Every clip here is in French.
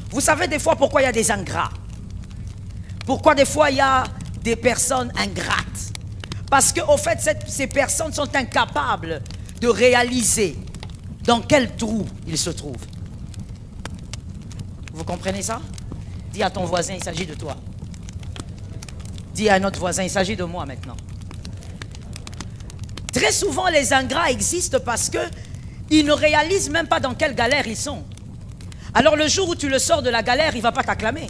Vous savez des fois pourquoi il y a des ingrats? Pourquoi des fois il y a des personnes ingrates? Parce qu'au fait, ces personnes sont incapables de réaliser dans quel trou ils se trouvent. Vous comprenez ça? Dis à ton voisin, il s'agit de toi. Dis à un autre voisin, il s'agit de moi maintenant. Très souvent, les ingrats existent parce qu'ils ne réalisent même pas dans quelle galère ils sont. Alors le jour où tu le sors de la galère, il ne va pas t'acclamer.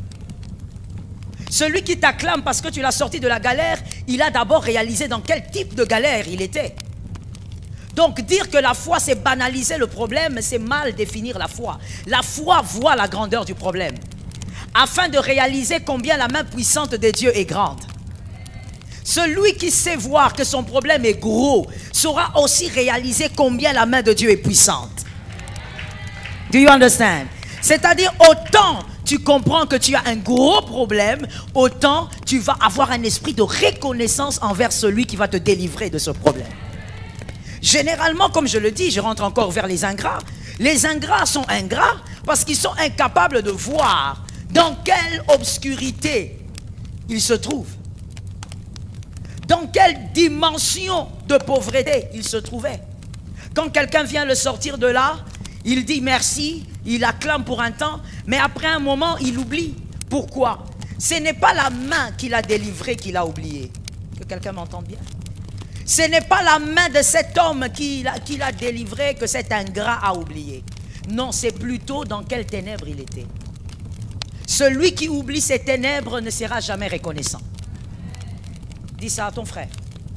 Celui qui t'acclame parce que tu l'as sorti de la galère, il a d'abord réalisé dans quel type de galère il était. Donc dire que la foi c'est banaliser le problème, c'est mal définir la foi. La foi voit la grandeur du problème, afin de réaliser combien la main puissante de Dieu est grande. Celui qui sait voir que son problème est gros, saura aussi réaliser combien la main de Dieu est puissante. Do you understand? C'est-à-dire, autant tu comprends que tu as un gros problème, autant tu vas avoir un esprit de reconnaissance envers celui qui va te délivrer de ce problème. Généralement, comme je le dis, je rentre encore vers les ingrats. Les ingrats sont ingrats parce qu'ils sont incapables de voir dans quelle obscurité ils se trouvent. Dans quelle dimension de pauvreté ils se trouvaient. Quand quelqu'un vient le sortir de là, il dit merci, il acclame pour un temps, mais après un moment, il oublie. Pourquoi? Ce n'est pas la main qui l'a délivré qu'il a oublié. Que quelqu'un m'entende bien? Ce n'est pas la main de cet homme qui l'a délivré que cet ingrat a oublié. Non, c'est plutôt dans quelles ténèbres il était. Celui qui oublie ses ténèbres ne sera jamais reconnaissant. Dis ça à ton frère.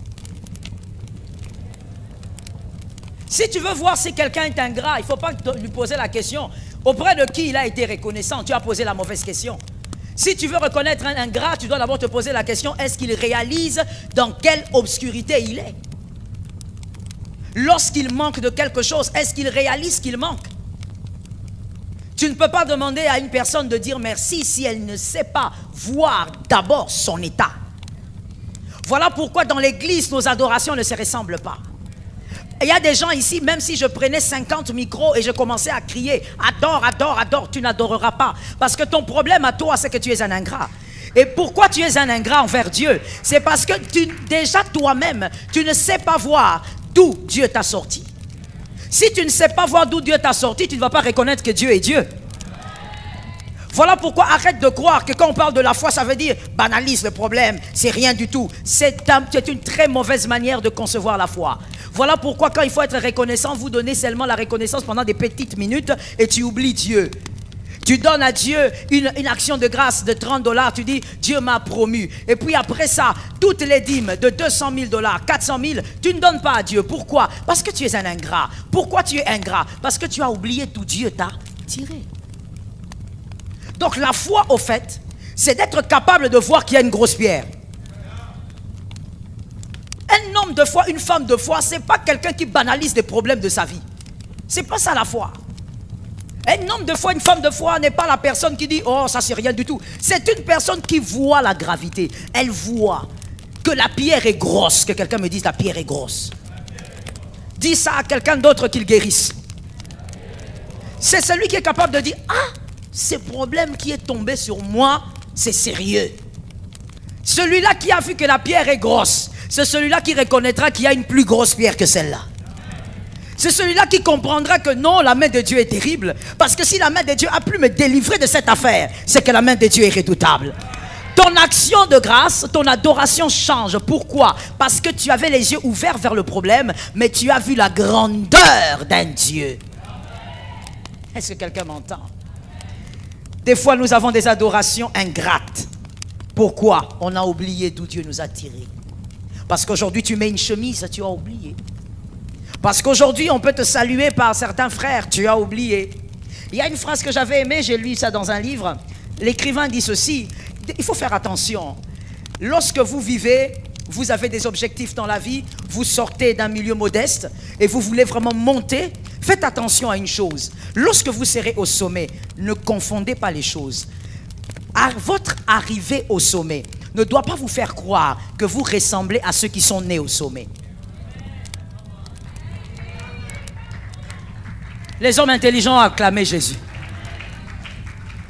Si tu veux voir si quelqu'un est ingrat, il ne faut pas lui poser la question auprès de qui il a été reconnaissant. Tu as posé la mauvaise question. Si tu veux reconnaître un ingrat, tu dois d'abord te poser la question, est-ce qu'il réalise dans quelle obscurité il est? Lorsqu'il manque de quelque chose, est-ce qu'il réalise qu'il manque? Tu ne peux pas demander à une personne de dire merci si elle ne sait pas voir d'abord son état. Voilà pourquoi dans l'église, nos adorations ne se ressemblent pas. Il y a des gens ici, même si je prenais 50 micros et je commençais à crier « Adore, adore, adore », tu n'adoreras pas. Parce que ton problème à toi, c'est que tu es un ingrat. Et pourquoi tu es un ingrat envers Dieu? C'est parce que déjà toi-même, tu ne sais pas voir d'où Dieu t'a sorti. Si tu ne sais pas voir d'où Dieu t'a sorti, tu ne vas pas reconnaître que Dieu est Dieu. Voilà pourquoi arrête de croire que quand on parle de la foi, ça veut dire banalise le problème, c'est rien du tout. C'est une très mauvaise manière de concevoir la foi. Voilà pourquoi quand il faut être reconnaissant, vous donnez seulement la reconnaissance pendant des petites minutes et tu oublies Dieu. Tu donnes à Dieu une action de grâce de 30 $, tu dis Dieu m'a promu. Et puis après ça, toutes les dîmes de 200 000 $, 400 000, tu ne donnes pas à Dieu. Pourquoi? Parce que tu es un ingrat. Pourquoi tu es ingrat? Parce que tu as oublié d'où Dieu t'a tiré. Donc la foi, au fait, c'est d'être capable de voir qu'il y a une grosse pierre. Un homme de foi, une femme de foi, ce n'est pas quelqu'un qui banalise les problèmes de sa vie. Ce n'est pas ça la foi. Un homme de foi, une femme de foi n'est pas la personne qui dit « Oh, ça c'est rien du tout ». C'est une personne qui voit la gravité. Elle voit que la pierre est grosse. Que quelqu'un me dise « La pierre est grosse ». Dis ça à quelqu'un d'autre qu'il guérisse. C'est celui qui est capable de dire « Ah, ce problème qui est tombé sur moi, c'est sérieux ». Celui-là qui a vu que la pierre est grosse, c'est celui-là qui reconnaîtra qu'il y a une plus grosse pierre que celle-là. C'est celui-là qui comprendra que non, la main de Dieu est terrible. Parce que si la main de Dieu a pu me délivrer de cette affaire, c'est que la main de Dieu est redoutable. Ton action de grâce, ton adoration change. Pourquoi? Parce que tu avais les yeux ouverts vers le problème, mais tu as vu la grandeur d'un Dieu. Est-ce que quelqu'un m'entend? Des fois, nous avons des adorations ingrates. Pourquoi? On a oublié d'où Dieu nous a tirés. Parce qu'aujourd'hui, tu mets une chemise, tu as oublié. Parce qu'aujourd'hui, on peut te saluer par certains frères, tu as oublié. Il y a une phrase que j'avais aimée, j'ai lu ça dans un livre. L'écrivain dit ceci, il faut faire attention. Lorsque vous vivez, vous avez des objectifs dans la vie, vous sortez d'un milieu modeste et vous voulez vraiment monter, faites attention à une chose. Lorsque vous serez au sommet, ne confondez pas les choses. Votre arrivée au sommet ne doit pas vous faire croire que vous ressemblez à ceux qui sont nés au sommet. Les hommes intelligents ont acclamé Jésus.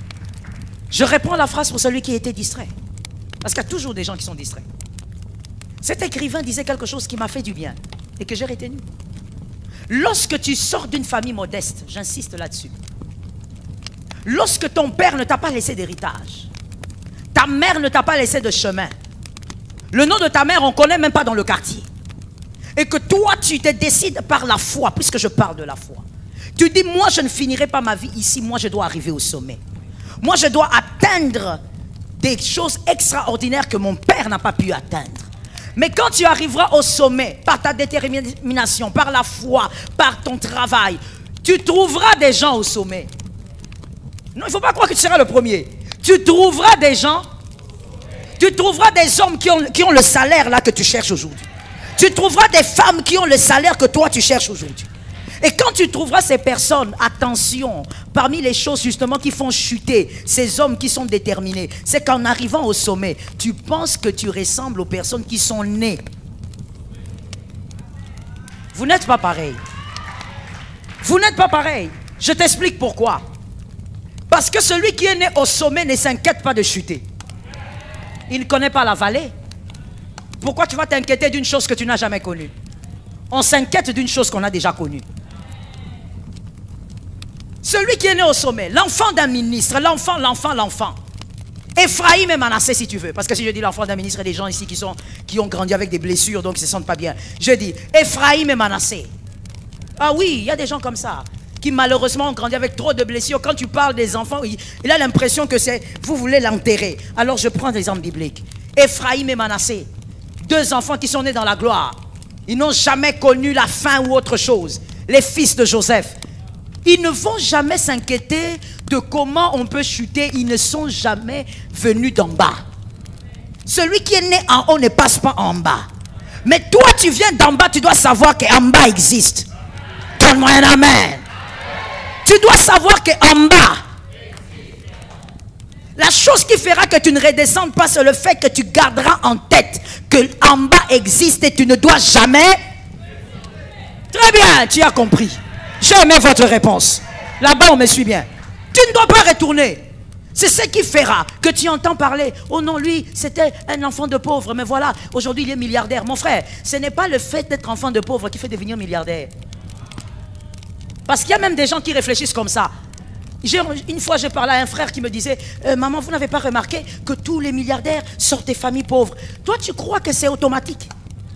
Je reprends la phrase pour celui qui était distrait. Parce qu'il y a toujours des gens qui sont distraits. Cet écrivain disait quelque chose qui m'a fait du bien et que j'ai retenu. Lorsque tu sors d'une famille modeste, j'insiste là-dessus, lorsque ton père ne t'a pas laissé d'héritage, ta mère ne t'a pas laissé de chemin, le nom de ta mère on ne connaît même pas dans le quartier, et que toi tu te décides par la foi, puisque je parle de la foi, tu dis moi je ne finirai pas ma vie ici, moi je dois arriver au sommet, moi je dois atteindre des choses extraordinaires que mon père n'a pas pu atteindre. Mais quand tu arriveras au sommet, par ta détermination, par la foi, par ton travail, tu trouveras des gens au sommet. Non, il ne faut pas croire que tu seras le premier. Tu trouveras des gens, tu trouveras des hommes qui ont le salaire là que tu cherches aujourd'hui. Tu trouveras des femmes qui ont le salaire que toi tu cherches aujourd'hui. Et quand tu trouveras ces personnes, attention, parmi les choses justement qui font chuter ces hommes qui sont déterminés, c'est qu'en arrivant au sommet, tu penses que tu ressembles aux personnes qui sont nées. Vous n'êtes pas pareil. Vous n'êtes pas pareil. Je t'explique pourquoi. Parce que celui qui est né au sommet ne s'inquiète pas de chuter. Il ne connaît pas la vallée. Pourquoi tu vas t'inquiéter d'une chose que tu n'as jamais connue? On s'inquiète d'une chose qu'on a déjà connue. Celui qui est né au sommet, l'enfant d'un ministre, l'enfant. Ephraïm et Manassé si tu veux. Parce que si je dis l'enfant d'un ministre, il y a des gens ici qui ont grandi avec des blessures, donc ils ne se sentent pas bien. Je dis Ephraïm et Manassé. Ah oui, il y a des gens comme ça, qui malheureusement ont grandi avec trop de blessures. Quand tu parles des enfants, il a l'impression que vous voulez l'enterrer. Alors je prends des exemples bibliques. Ephraïm et Manassé, deux enfants qui sont nés dans la gloire. Ils n'ont jamais connu la faim ou autre chose. Les fils de Joseph. Ils ne vont jamais s'inquiéter de comment on peut chuter. Ils ne sont jamais venus d'en bas. Celui qui est né en haut ne passe pas en bas. Mais toi, tu viens d'en bas, tu dois savoir qu'en bas existe. Donne-moi un amen. Tu dois savoir qu'en bas, la chose qui fera que tu ne redescendes pas, c'est le fait que tu garderas en tête que en bas existe et tu ne dois jamais. Très bien, tu as compris. J'ai aimé votre réponse. Là-bas, on me suit bien. Tu ne dois pas retourner. C'est ce qui fera que tu entends parler. Oh non, lui, c'était un enfant de pauvre. Mais voilà, aujourd'hui, il est milliardaire. Mon frère, ce n'est pas le fait d'être enfant de pauvre qui fait devenir milliardaire. Parce qu'il y a même des gens qui réfléchissent comme ça. Une fois, j'ai parlé à un frère qui me disait maman, vous n'avez pas remarqué que tous les milliardaires sortent des familles pauvres? Toi, tu crois que c'est automatique?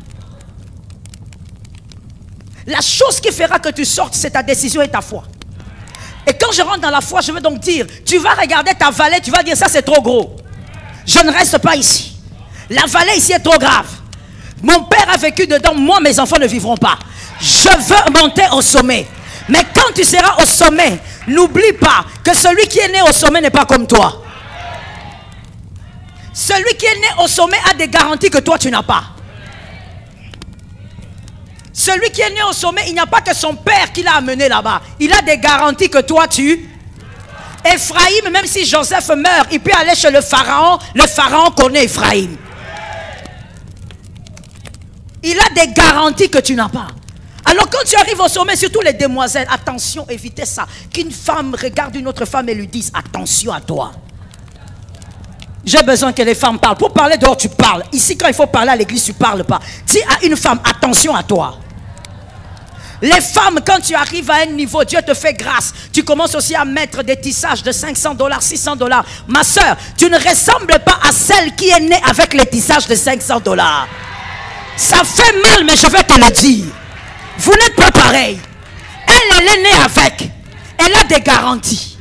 La chose qui fera que tu sortes, c'est ta décision et ta foi. Et quand je rentre dans la foi, je veux donc dire, tu vas regarder ta vallée, tu vas dire ça c'est trop gros. Je ne reste pas ici. La vallée ici est trop grave. Mon père a vécu dedans, moi mes enfants ne vivront pas. Je veux monter au sommet. Mais quand tu seras au sommet, n'oublie pas que celui qui est né au sommet n'est pas comme toi. Celui qui est né au sommet a des garanties que toi tu n'as pas. Celui qui est né au sommet, il n'y a pas que son père qui l'a amené là-bas. Il a des garanties que toi tu... Ephraïm, même si Joseph meurt, il peut aller chez le pharaon. Le pharaon connaît Ephraïm. Il a des garanties que tu n'as pas. Alors quand tu arrives au sommet, surtout les demoiselles, attention, évitez ça. Qu'une femme regarde une autre femme et lui dise attention à toi. J'ai besoin que les femmes parlent. Pour parler dehors, tu parles. Ici, quand il faut parler à l'église, tu ne parles pas. Dis à une femme, attention à toi. Les femmes, quand tu arrives à un niveau, Dieu te fait grâce. Tu commences aussi à mettre des tissages de $500, $600. Ma soeur, tu ne ressembles pas à celle qui est née avec les tissages de $500. Ça fait mal, mais je vais te le dire. Vous n'êtes pas pareil. Elle est née avec. Elle a des garanties.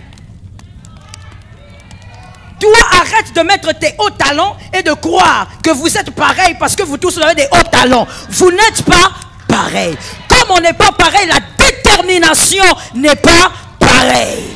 Toi, arrête de mettre tes hauts talons et de croire que vous êtes pareil parce que vous tous avez des hauts talons. Vous n'êtes pas pareil. Comme on n'est pas pareil, la détermination n'est pas pareille.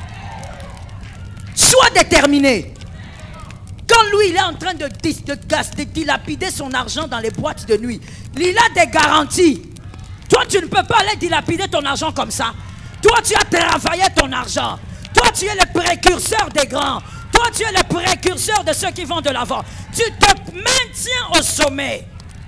Sois déterminé. Quand lui, il est en train de dilapider son argent dans les boîtes de nuit, il a des garanties. Toi, tu ne peux pas aller dilapider ton argent comme ça. Toi, tu as travaillé ton argent. Toi, tu es le précurseur des grands. Toi, tu es le précurseur de ceux qui vont de l'avant. Tu te maintiens au sommet.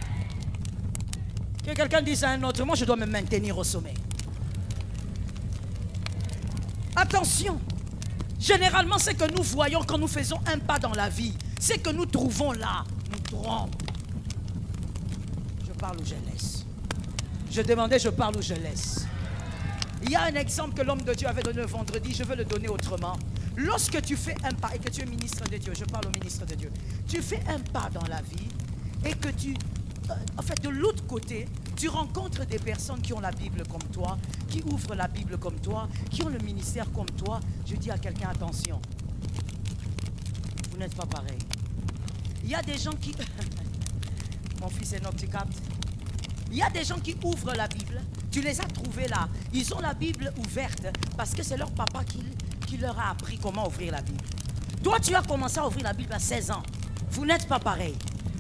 Que quelqu'un dise à un autre, moi je dois me maintenir au sommet. Attention, Généralement, ce que nous voyons quand nous faisons un pas dans la vie, c'est que nous trouvons là, nous trompe. Je parle ou je laisse. Je demandais, je parle ou je laisse. Il y a un exemple que l'homme de Dieu avait donné le vendredi, je veux le donner autrement. Lorsque tu fais un pas et que tu es ministre de Dieu, je parle au ministre de Dieu, tu fais un pas dans la vie et que tu, en fait, de l'autre côté, tu rencontres des personnes qui ont la Bible comme toi, qui ouvrent la Bible comme toi, qui ont le ministère comme toi. Je dis à quelqu'un, attention, vous n'êtes pas pareil. Il y a des gens qui... Mon fils est tu captes. Il y a des gens qui ouvrent la Bible, tu les as trouvés là. Ils ont la Bible ouverte parce que c'est leur papa qui leur a appris comment ouvrir la Bible. Toi, tu as commencé à ouvrir la Bible à 16 ans. Vous n'êtes pas pareil.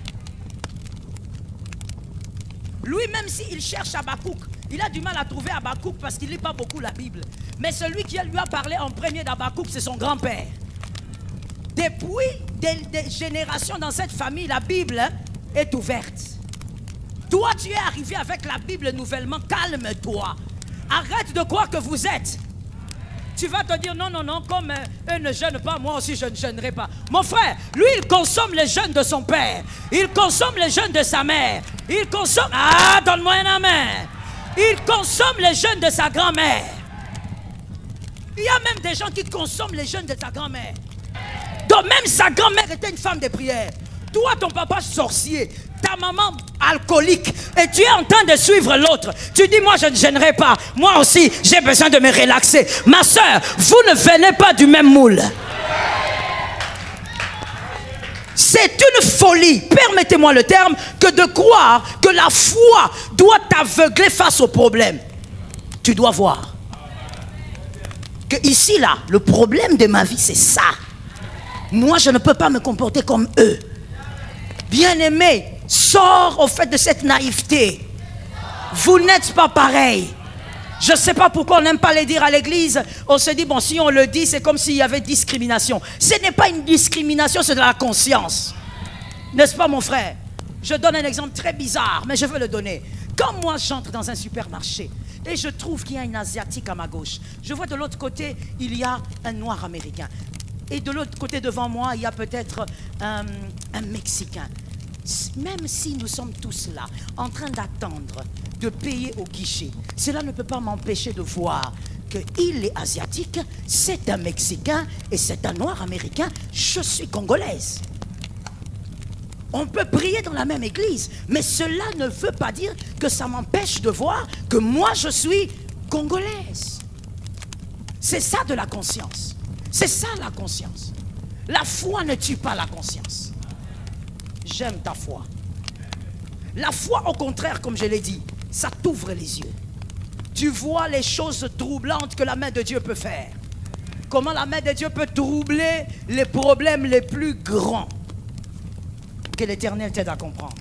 Lui, même s'il cherche Habakkuk, il a du mal à trouver Habakkuk parce qu'il ne lit pas beaucoup la Bible. Mais celui qui lui a parlé en premier d'Habakkuk, c'est son grand-père. Depuis des générations dans cette famille, la Bible est ouverte. Toi, tu es arrivé avec la Bible nouvellement. Calme-toi. Arrête de croire que vous êtes. Tu vas te dire, non, non, non, comme eux ne jeûnent pas, moi aussi je ne jeûnerai pas. Mon frère, lui, il consomme les jeûnes de son père. Il consomme les jeûnes de sa mère. Il consomme... Ah, donne-moi un amen. Il consomme les jeûnes de sa grand-mère. Il y a même des gens qui consomment les jeûnes de ta grand-mère. Donc même sa grand-mère était une femme de prière. Toi, ton papa sorcier, ta maman alcoolique, et tu es en train de suivre l'autre. Tu dis, moi je ne gênerai pas. Moi aussi, j'ai besoin de me relaxer. Ma soeur, vous ne venez pas du même moule. C'est une folie, permettez-moi le terme, que de croire que la foi doit t'aveugler face au problème. Tu dois voir que ici, là, le problème de ma vie, c'est ça. Moi, je ne peux pas me comporter comme eux. Bien-aimé, sors au fait de cette naïveté. Vous n'êtes pas pareil. Je ne sais pas pourquoi on n'aime pas les dire à l'église. On se dit, bon, si on le dit, c'est comme s'il y avait discrimination. Ce n'est pas une discrimination, c'est de la conscience. N'est-ce pas, mon frère? Je donne un exemple très bizarre, mais je veux le donner. Quand moi, j'entre dans un supermarché et je trouve qu'il y a une Asiatique à ma gauche, je vois de l'autre côté, il y a un Noir américain. Et de l'autre côté, devant moi, il y a peut-être un Mexicain. Même si nous sommes tous là, en train d'attendre de payer au guichet, cela ne peut pas m'empêcher de voir qu'il est asiatique, c'est un Mexicain et c'est un Noir américain, je suis congolaise. On peut prier dans la même église, mais cela ne veut pas dire que ça m'empêche de voir que moi je suis congolaise. C'est ça de la conscience. C'est ça la conscience. La foi ne tue pas la conscience. J'aime ta foi. La foi, au contraire, comme je l'ai dit, ça t'ouvre les yeux. Tu vois les choses troublantes que la main de Dieu peut faire. Comment la main de Dieu peut troubler les problèmes les plus grands. Que l'Éternel t'aide à comprendre.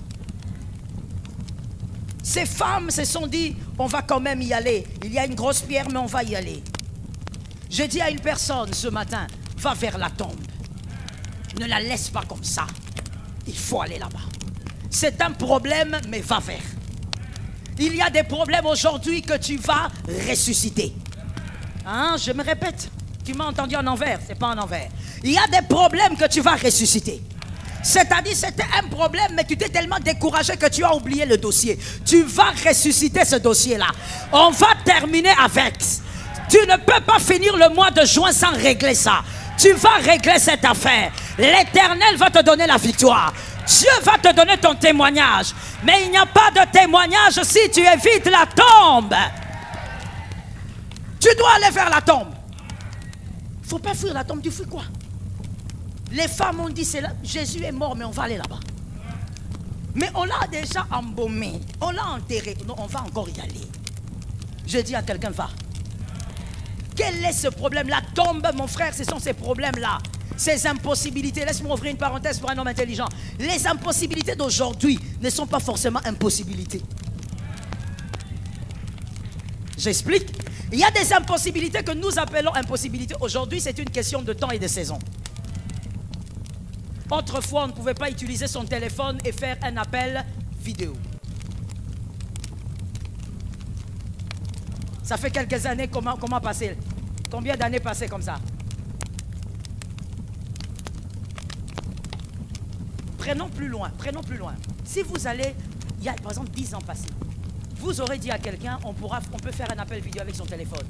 Ces femmes se sont dit, on va quand même y aller. Il y a une grosse pierre, mais on va y aller. J'ai dit à une personne ce matin, va vers la tombe. Ne la laisse pas comme ça. Il faut aller là-bas. C'est un problème, mais va vers. Il y a des problèmes aujourd'hui que tu vas ressusciter. Hein, je me répète. Tu m'as entendu en envers, c'est pas en envers. Il y a des problèmes que tu vas ressusciter. C'est-à-dire, c'était un problème, mais tu t'es tellement découragé que tu as oublié le dossier. Tu vas ressusciter ce dossier-là. On va terminer avec. Tu ne peux pas finir le mois de juin sans régler ça. Tu vas régler cette affaire. L'Éternel va te donner la victoire. Dieu va te donner ton témoignage. Mais il n'y a pas de témoignage si tu évites la tombe. Tu dois aller vers la tombe. Il ne faut pas fuir la tombe. Tu fuis quoi? Les femmes ont dit, là, Jésus est mort, mais on va aller là-bas. Mais on l'a déjà embaumé. On l'a enterré. Non, on va encore y aller. Je dis à quelqu'un, va. Quel est ce problème? La tombe, mon frère, ce sont ces problèmes-là. Ces impossibilités. Laisse-moi ouvrir une parenthèse pour un homme intelligent. Les impossibilités d'aujourd'hui ne sont pas forcément impossibilités. J'explique. Il y a des impossibilités que nous appelons impossibilités. Aujourd'hui, c'est une question de temps et de saison. Autrefois, on ne pouvait pas utiliser son téléphone et faire un appel vidéo. Ça fait quelques années, comment passer? Combien d'années passées comme ça? Prenons plus loin, prenons plus loin. Si vous allez, il y a par exemple 10 ans passés, vous aurez dit à quelqu'un, on peut faire un appel vidéo avec son téléphone.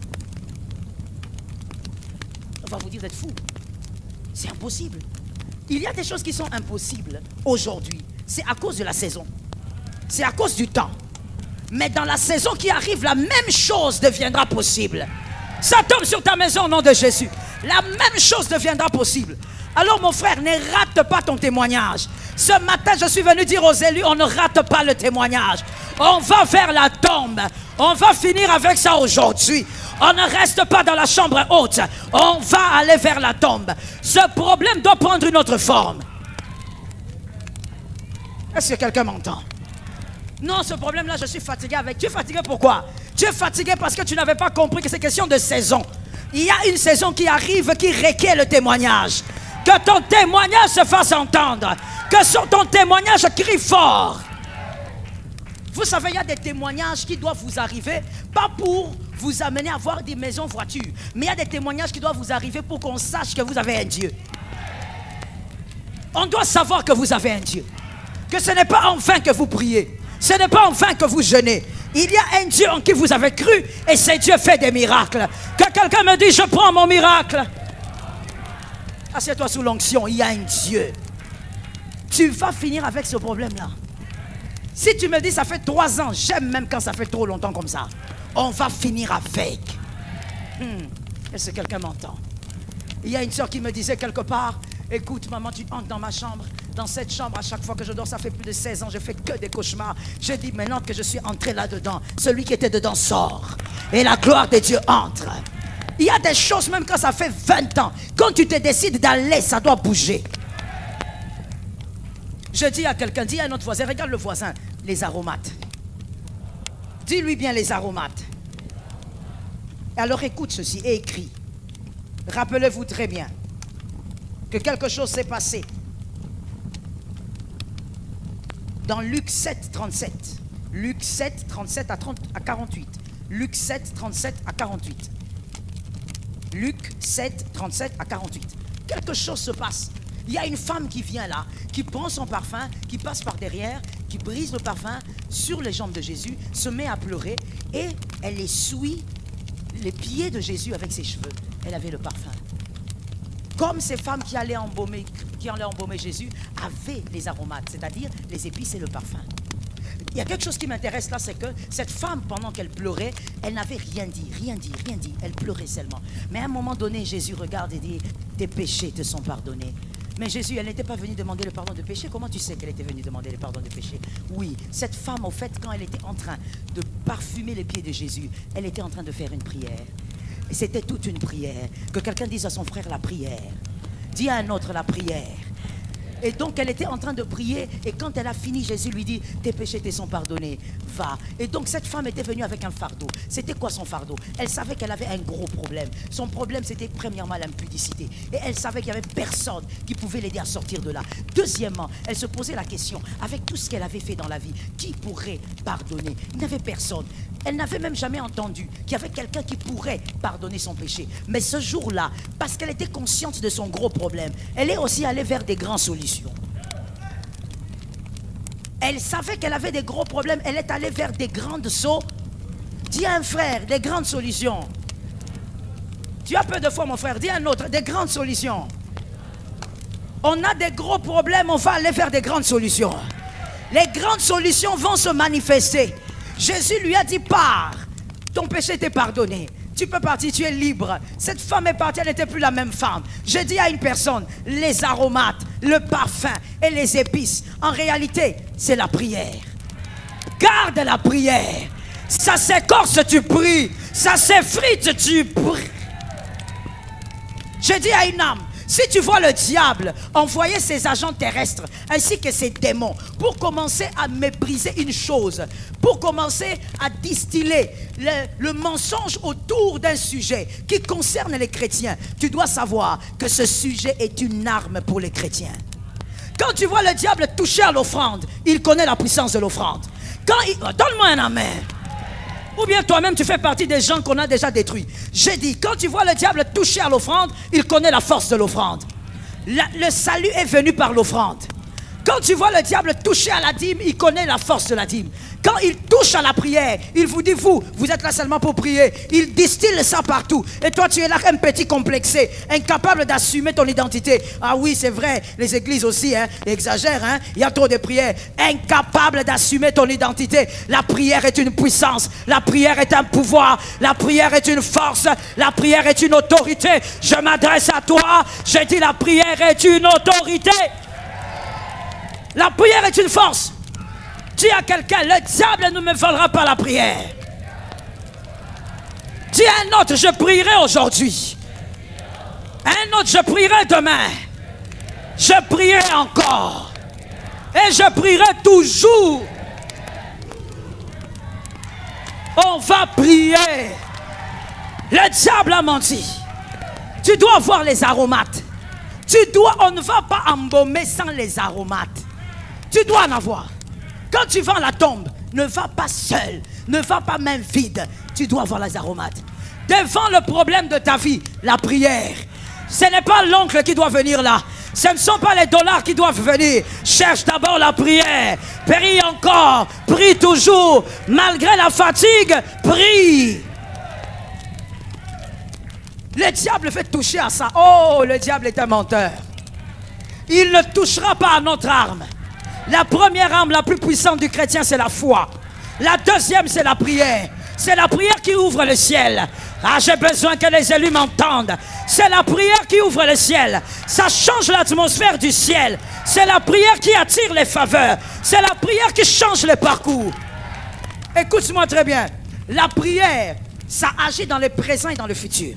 On va vous dire, vous êtes fou. C'est impossible. Il y a des choses qui sont impossibles aujourd'hui. C'est à cause de la saison. C'est à cause du temps. Mais dans la saison qui arrive, la même chose deviendra possible. Ça tombe sur ta maison au nom de Jésus. La même chose deviendra possible. Alors mon frère, ne rate pas ton témoignage. Ce matin, je suis venu dire aux élus, on ne rate pas le témoignage. On va vers la tombe. On va finir avec ça aujourd'hui. On ne reste pas dans la chambre haute. On va aller vers la tombe. Ce problème doit prendre une autre forme. Est-ce que quelqu'un m'entend? Non, ce problème-là, je suis fatigué avec. Tu es fatigué pourquoi? Tu es fatigué parce que tu n'avais pas compris que c'est question de saison. Il y a une saison qui arrive qui requiert le témoignage. Que ton témoignage se fasse entendre. Que sur ton témoignage crie fort. Vous savez, il y a des témoignages qui doivent vous arriver, pas pour vous amener à avoir des maisons, voitures, mais il y a des témoignages qui doivent vous arriver pour qu'on sache que vous avez un Dieu. On doit savoir que vous avez un Dieu. Que ce n'est pas en vain que vous priez. Ce n'est pas en vain que vous jeûnez. Il y a un Dieu en qui vous avez cru et ce Dieu fait des miracles. Que quelqu'un me dise, je prends mon miracle. Assieds-toi sous l'onction, il y a un Dieu. Tu vas finir avec ce problème-là. Si tu me dis, ça fait 3 ans, j'aime même quand ça fait trop longtemps comme ça. On va finir avec. Est-ce que quelqu'un m'entend? Il y a une soeur qui me disait quelque part, écoute maman, tu entres dans ma chambre. Dans cette chambre, à chaque fois que je dors, ça fait plus de 16 ans, je fais que des cauchemars. Je dis maintenant que je suis entré là-dedans, celui qui était dedans sort. Et la gloire de Dieu entre. Il y a des choses, même quand ça fait 20 ans, quand tu te décides d'aller, ça doit bouger. Je dis à quelqu'un, dis à un autre voisin, regarde le voisin, les aromates. Dis-lui bien les aromates. Alors écoute ceci et écris. Rappelez-vous très bien que quelque chose s'est passé. Dans Luc 7, 37. Luc 7, 37 à 48. Luc 7, 37 à 48. Luc 7, 37 à 48. Quelque chose se passe. Il y a une femme qui vient là, qui prend son parfum, qui passe par derrière, qui brise le parfum sur les jambes de Jésus, se met à pleurer et elle essuie les pieds de Jésus avec ses cheveux. Elle avait le parfum. Comme ces femmes qui allaient embaumer Jésus avaient les aromates, c'est-à-dire les épices et le parfum. Il y a quelque chose qui m'intéresse là, c'est que cette femme, pendant qu'elle pleurait, elle n'avait rien dit, rien dit, rien dit. Elle pleurait seulement. Mais à un moment donné, Jésus regarde et dit, tes péchés te sont pardonnés. Mais Jésus, elle n'était pas venue demander le pardon de péché. Comment tu sais qu'elle était venue demander le pardon de péché? Oui, cette femme, au fait, quand elle était en train de parfumer les pieds de Jésus, elle était en train de faire une prière. Et c'était toute une prière. Que quelqu'un dise à son frère la prière. Dis à un autre la prière. Et donc elle était en train de prier et quand elle a fini, Jésus lui dit, tes péchés te sont pardonnés, va. Et donc cette femme était venue avec un fardeau. C'était quoi son fardeau? Elle savait qu'elle avait un gros problème. Son problème c'était premièrement l'impudicité. Et elle savait qu'il n'y avait personne qui pouvait l'aider à sortir de là. Deuxièmement, elle se posait la question, avec tout ce qu'elle avait fait dans la vie, qui pourrait pardonner? Il n'y avait personne. Elle n'avait même jamais entendu qu'il y avait quelqu'un qui pourrait pardonner son péché. Mais ce jour-là, parce qu'elle était consciente de son gros problème, elle est aussi allée vers des grandes solutions. Elle savait qu'elle avait des gros problèmes, elle est allée vers des grandes solutions. Dis à un frère, des grandes solutions. Tu as peu de foi mon frère, dis à un autre, des grandes solutions. On a des gros problèmes, on va aller vers des grandes solutions. Les grandes solutions vont se manifester. Jésus lui a dit, pars, ton péché t'est pardonné. Tu peux partir, tu es libre. Cette femme est partie, elle n'était plus la même femme. Je dis à une personne, les aromates, le parfum et les épices, en réalité, c'est la prière. Garde la prière. Ça s'écorce, tu pries. Ça s'effrite, tu pries. Je dis à une âme, si tu vois le diable envoyer ses agents terrestres ainsi que ses démons pour commencer à mépriser une chose, pour commencer à distiller le mensonge autour d'un sujet qui concerne les chrétiens, tu dois savoir que ce sujet est une arme pour les chrétiens. Quand tu vois le diable toucher à l'offrande, il connaît la puissance de l'offrande. Donne-moi un amen. Ou bien toi-même tu fais partie des gens qu'on a déjà détruits. J'ai dit, quand tu vois le diable toucher à l'offrande, il connaît la force de l'offrande. Le salut est venu par l'offrande. Quand tu vois le diable toucher à la dîme, il connaît la force de la dîme. Quand il touche à la prière, il vous dit, vous êtes là seulement pour prier. Il distille ça partout. Et toi, tu es là un petit complexé, incapable d'assumer ton identité. Ah oui, c'est vrai, les églises aussi, exagèrent, il y a trop de prières. Incapable d'assumer ton identité. La prière est une puissance. La prière est un pouvoir. La prière est une force. La prière est une autorité. Je m'adresse à toi. Je dis, la prière est une autorité. La prière est une force. Dis à quelqu'un, le diable ne me volera pas la prière. Dis à un autre, je prierai aujourd'hui. Un autre, je prierai demain. Je prierai encore. Et je prierai toujours. On va prier. Le diable a menti. Tu dois voir les aromates. On ne va pas embaumer sans les aromates. Tu dois en avoir. Quand tu vas à la tombe, ne va pas seul, ne va pas main vide. Tu dois avoir les aromates. Devant le problème de ta vie, la prière. Ce n'est pas l'oncle qui doit venir là. Ce ne sont pas les dollars qui doivent venir. Cherche d'abord la prière. Prie encore. Prie toujours. Malgré la fatigue, prie. Le diable fait toucher à ça. Oh, le diable est un menteur. Il ne touchera pas à notre arme. La première arme la plus puissante du chrétien, c'est la foi. La deuxième, c'est la prière. C'est la prière qui ouvre le ciel. Ah, j'ai besoin que les élus m'entendent. C'est la prière qui ouvre le ciel. Ça change l'atmosphère du ciel. C'est la prière qui attire les faveurs. C'est la prière qui change les parcours. Écoute-moi très bien. La prière, ça agit dans le présent et dans le futur.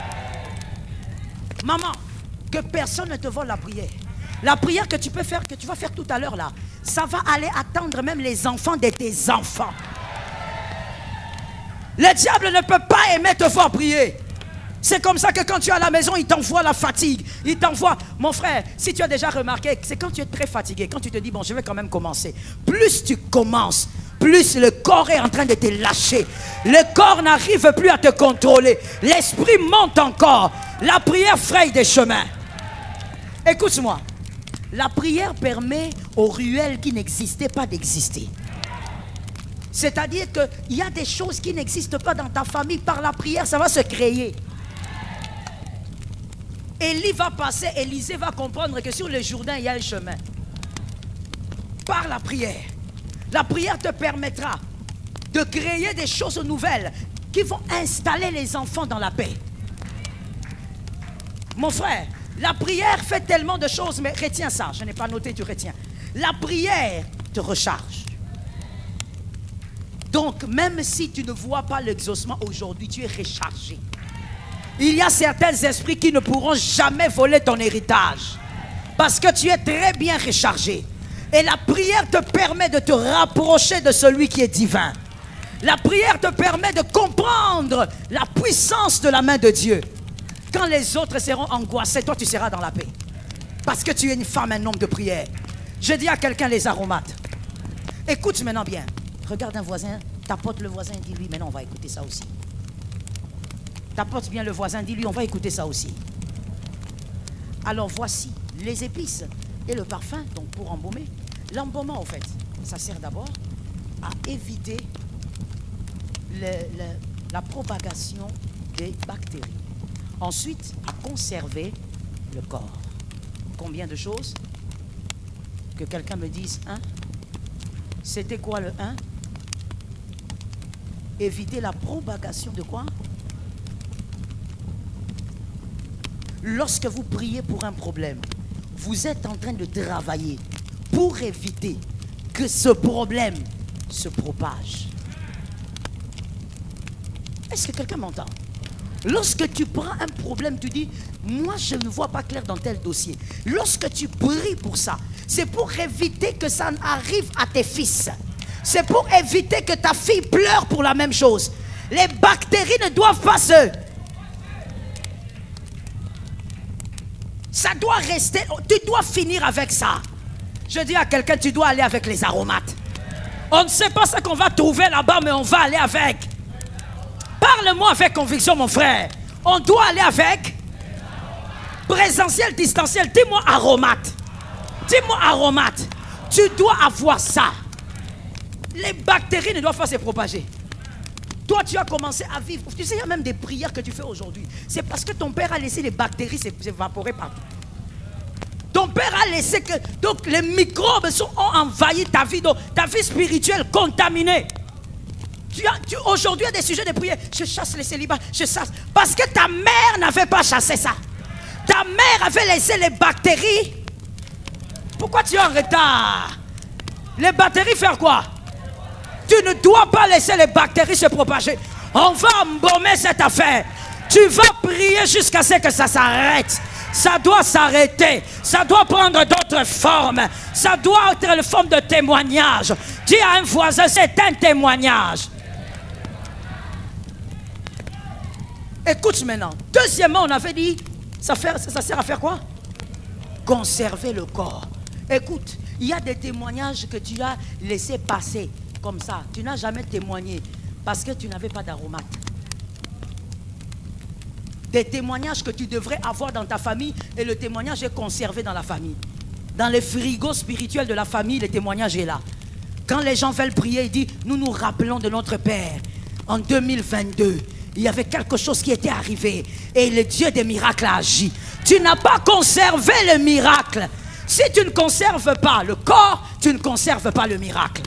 Maman, que personne ne te vole la prière. La prière que tu peux faire, que tu vas faire tout à l'heure là, ça va aller attendre même les enfants de tes enfants. Le diable ne peut pas aimer te voir prier. C'est comme ça que quand tu es à la maison, il t'envoie la fatigue. Il t'envoie, mon frère, si tu as déjà remarqué, c'est quand tu es très fatigué, quand tu te dis, bon, je vais quand même commencer. Plus tu commences, plus le corps est en train de te lâcher. Le corps n'arrive plus à te contrôler. L'esprit monte encore. La prière fraye des chemins. Écoute-moi. La prière permet aux ruelles qui n'existaient pas d'exister. C'est-à-dire qu'il y a des choses qui n'existent pas dans ta famille. Par la prière, ça va se créer. Élie va passer, Élisée va comprendre que sur le Jourdain, il y a un chemin. Par la prière. La prière te permettra de créer des choses nouvelles qui vont installer les enfants dans la paix. Mon frère, la prière fait tellement de choses, mais retiens ça, je n'ai pas noté, tu retiens. La prière te recharge. Donc, même si tu ne vois pas l'exaucement aujourd'hui, tu es rechargé. Il y a certains esprits qui ne pourront jamais voler ton héritage. Parce que tu es très bien rechargé. Et la prière te permet de te rapprocher de celui qui est divin. La prière te permet de comprendre la puissance de la main de Dieu. Quand les autres seront angoissés, toi tu seras dans la paix. Parce que tu es une femme, un homme de prière. Je dis à quelqu'un les aromates. Écoute maintenant bien. Regarde un voisin, tapote le voisin, dis-lui, mais non, on va écouter ça aussi. Tapote bien le voisin, dis-lui, on va écouter ça aussi. Alors voici les épices et le parfum, donc pour embaumer. L'embaumement, en fait, ça sert d'abord à éviter la propagation des bactéries. Ensuite, à conserver le corps. Combien de choses? Que quelqu'un me dise un. C'était quoi le 1? Éviter la propagation de quoi? Lorsque vous priez pour un problème, vous êtes en train de travailler pour éviter que ce problème se propage. Est-ce que quelqu'un m'entend? Lorsque tu prends un problème, tu dis, moi je ne vois pas clair dans tel dossier. Lorsque tu pries pour ça, c'est pour éviter que ça arrive à tes fils. C'est pour éviter que ta fille pleure pour la même chose. Les bactéries ne doivent pas se... Ça doit rester, tu dois finir avec ça. Je dis à quelqu'un, tu dois aller avec les aromates. On ne sait pas ce qu'on va trouver là-bas, mais on va aller avec. Parle-moi avec conviction, mon frère. On doit aller avec présentiel, distanciel. Dis-moi aromate. Dis-moi, aromate, tu dois avoir ça. Les bactéries ne doivent pas se propager. Toi, tu as commencé à vivre. Tu sais, il y a même des prières que tu fais aujourd'hui. C'est parce que ton père a laissé les bactéries s'évaporer partout. Ton père a laissé que... Donc, les microbes ont envahi ta vie. Donc, ta vie spirituelle contaminée. Aujourd'hui, il y a des sujets de prière. Je chasse les célibats. Je chasse. Parce que ta mère n'avait pas chassé ça. Ta mère avait laissé les bactéries. Pourquoi tu es en retard? Les bactéries faire quoi? Tu ne dois pas laisser les bactéries se propager. On va embaumer cette affaire. Tu vas prier jusqu'à ce que ça s'arrête. Ça doit s'arrêter. Ça doit prendre d'autres formes. Ça doit être une forme de témoignage. Dis à un voisin, c'est un témoignage. Écoute maintenant. Deuxièmement, on avait dit, ça sert à faire quoi? Conserver le corps. Écoute, il y a des témoignages que tu as laissés passer comme ça. Tu n'as jamais témoigné parce que tu n'avais pas d'aromate. Des témoignages que tu devrais avoir dans ta famille et le témoignage est conservé dans la famille. Dans les frigos spirituels de la famille, le témoignage est là. Quand les gens veulent prier, ils disent, nous nous rappelons de notre Père. En 2022, il y avait quelque chose qui était arrivé et le Dieu des miracles a agi. Tu n'as pas conservé le miracle. Si tu ne conserves pas le corps, tu ne conserves pas le miracle.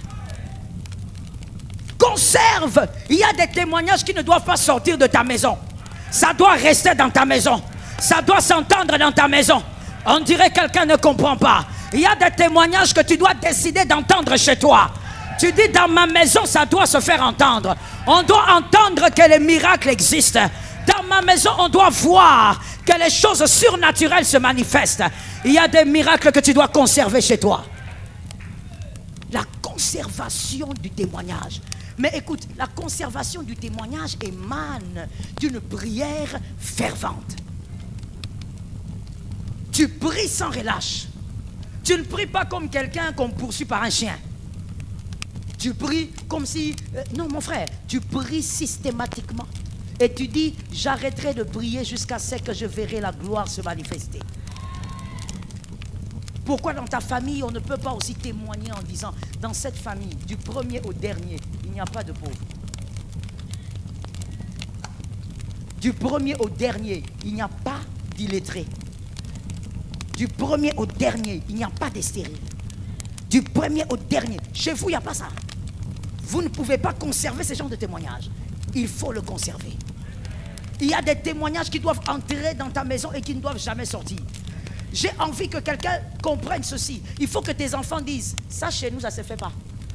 Conserve. Il y a des témoignages qui ne doivent pas sortir de ta maison. Ça doit rester dans ta maison. Ça doit s'entendre dans ta maison. On dirait que quelqu'un ne comprend pas. Il y a des témoignages que tu dois décider d'entendre chez toi. Tu dis, dans ma maison, ça doit se faire entendre. On doit entendre que les miracles existent. Dans ma maison, on doit voir que les choses surnaturelles se manifestent. Il y a des miracles que tu dois conserver chez toi. La conservation du témoignage. Mais écoute, la conservation du témoignage émane d'une prière fervente. Tu pries sans relâche. Tu ne pries pas comme quelqu'un qu'on poursuit par un chien. Tu pries comme si... non, mon frère, tu pries systématiquement. Et tu dis, j'arrêterai de prier jusqu'à ce que je verrai la gloire se manifester. Pourquoi dans ta famille, on ne peut pas aussi témoigner en disant, dans cette famille, du premier au dernier, il n'y a pas de pauvres. Du premier au dernier, il n'y a pas d'illettrés. Du premier au dernier, il n'y a pas de stériles. Du premier au dernier, chez vous, il n'y a pas ça. Vous ne pouvez pas conserver ce genre de témoignages. Il faut le conserver. Il y a des témoignages qui doivent entrer dans ta maison et qui ne doivent jamais sortir. J'ai envie que quelqu'un comprenne ceci. Il faut que tes enfants disent, ça chez nous, ça ne se fait pas.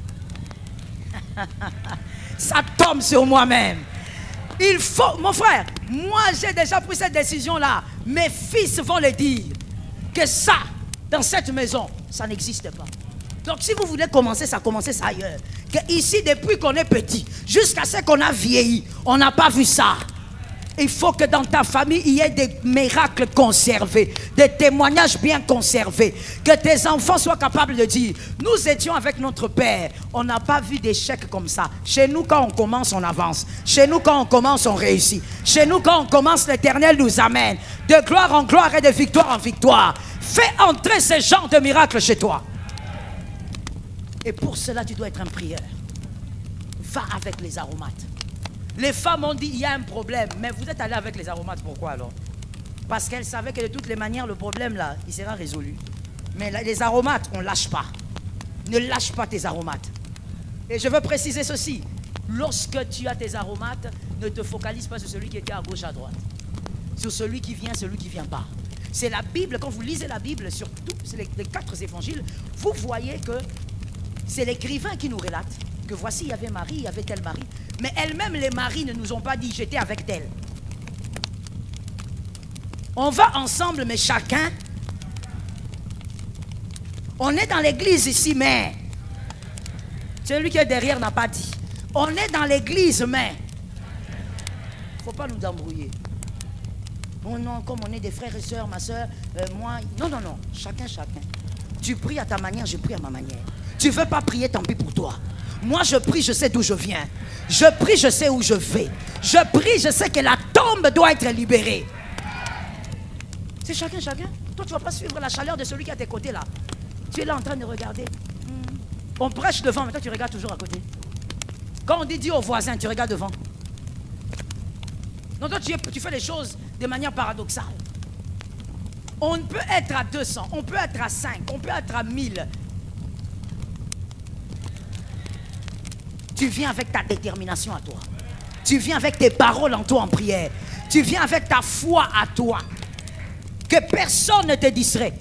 Ça tombe sur moi-même. Il faut, mon frère, moi j'ai déjà pris cette décision-là. Mes fils vont le dire. Que ça, dans cette maison, ça n'existe pas. Donc si vous voulez commencer ça ailleurs. Que ici, depuis qu'on est petit, jusqu'à ce qu'on a vieilli, on n'a pas vu ça. Il faut que dans ta famille, il y ait des miracles conservés, des témoignages bien conservés. Que tes enfants soient capables de dire, nous étions avec notre Père, on n'a pas vu d'échec comme ça. Chez nous, quand on commence, on avance. Chez nous, quand on commence, on réussit. Chez nous, quand on commence, l'Éternel nous amène de gloire en gloire et de victoire en victoire. Fais entrer ces genres de miracles chez toi. Et pour cela, tu dois être un prieur. Va avec les aromates. Les femmes ont dit, il y a un problème. Mais vous êtes allé avec les aromates, pourquoi alors? Parce qu'elles savaient que de toutes les manières, le problème là, il sera résolu. Mais les aromates, on ne lâche pas. Ne lâche pas tes aromates. Et je veux préciser ceci. Lorsque tu as tes aromates, ne te focalise pas sur celui qui était à gauche, à droite. Sur celui qui vient, celui qui ne vient pas. C'est la Bible, quand vous lisez la Bible, sur tous les 4 évangiles, vous voyez que c'est l'écrivain qui nous relate que voici, il y avait Marie, il y avait tel mari. Mais elles-mêmes, les maris ne nous ont pas dit, j'étais avec tel. On va ensemble, mais chacun. On est dans l'église ici, mais celui qui est derrière n'a pas dit. On est dans l'église, mais il ne faut pas nous embrouiller. Oh non, comme on est des frères et sœurs, ma soeur, moi... Non, non, non, chacun. Tu pries à ta manière, je prie à ma manière. Tu ne veux pas prier, tant pis pour toi. Moi, je prie, je sais d'où je viens. Je prie, je sais où je vais. Je prie, je sais que la tombe doit être libérée. C'est chacun. Toi, tu ne vas pas suivre la chaleur de celui qui est à tes côtés là. Tu es là en train de regarder. On prêche devant, mais toi tu regardes toujours à côté. Quand on dit dis au voisin, tu regardes devant. Donc toi tu fais les choses de manière paradoxale. On peut être à 200, on peut être à 5, on peut être à 1000. Tu viens avec ta détermination à toi. Tu viens avec tes paroles en toi en prière. Tu viens avec ta foi à toi. Que personne ne te distrait.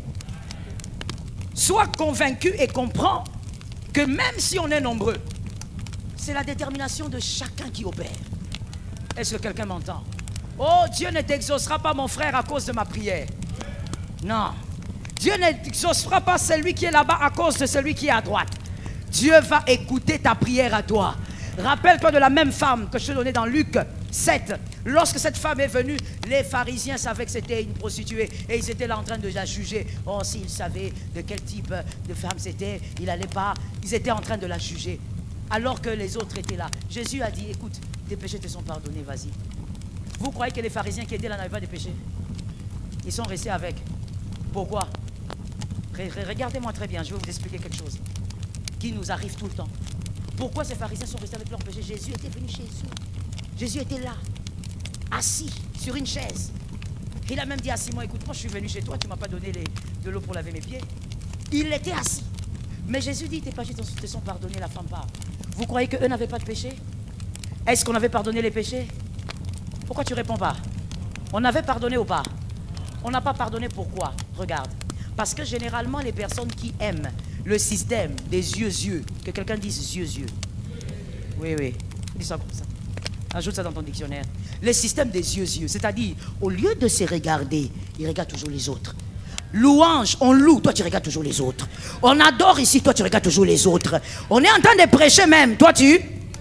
Sois convaincu et comprends que même si on est nombreux, c'est la détermination de chacun qui opère. Est-ce que quelqu'un m'entend? Oh, Dieu ne t'exaucera pas, mon frère, à cause de ma prière. Non. Dieu n'exaucera pas celui qui est là-bas à cause de celui qui est à droite. Dieu va écouter ta prière à toi. Rappelle-toi de la même femme que je te donnais dans Luc 7. Lorsque cette femme est venue, les pharisiens savaient que c'était une prostituée et ils étaient là en train de la juger. Oh, s'ils savaient de quel type de femme c'était, ils étaient en train de la juger. Alors que les autres étaient là. Jésus a dit, écoute, tes péchés te sont pardonnés, vas-y. Vous croyez que les pharisiens qui étaient là n'avaient pas de péchés? Ils sont restés avec. Pourquoi? Regardez-moi très bien, je vais vous expliquer quelque chose qui nous arrive tout le temps. Pourquoi ces pharisiens sont restés avec leurs péchés? Jésus était venu chez eux. Jésus était là, assis sur une chaise. Il a même dit à Simon, écoute, moi je suis venu chez toi, tu ne m'as pas donné de l'eau pour laver mes pieds. Il était assis. Mais Jésus dit, tes péchés te sont pardonnés, la femme part. Vous croyez qu'eux n'avaient pas de péché? Est-ce qu'on avait pardonné les péchés? Pourquoi tu ne réponds pas? On avait pardonné ou pas? On n'a pas pardonné, pourquoi? Regarde. Parce que généralement, les personnes qui aiment le système des yeux, que quelqu'un dise yeux. Oui, oui. Dis ça comme ça. Ajoute ça dans ton dictionnaire. Le système des yeux, c'est-à-dire, au lieu de se regarder, il regarde toujours les autres. Louange, on loue, toi tu regardes toujours les autres. On adore ici, toi tu regardes toujours les autres. On est en train de prêcher même, toi tu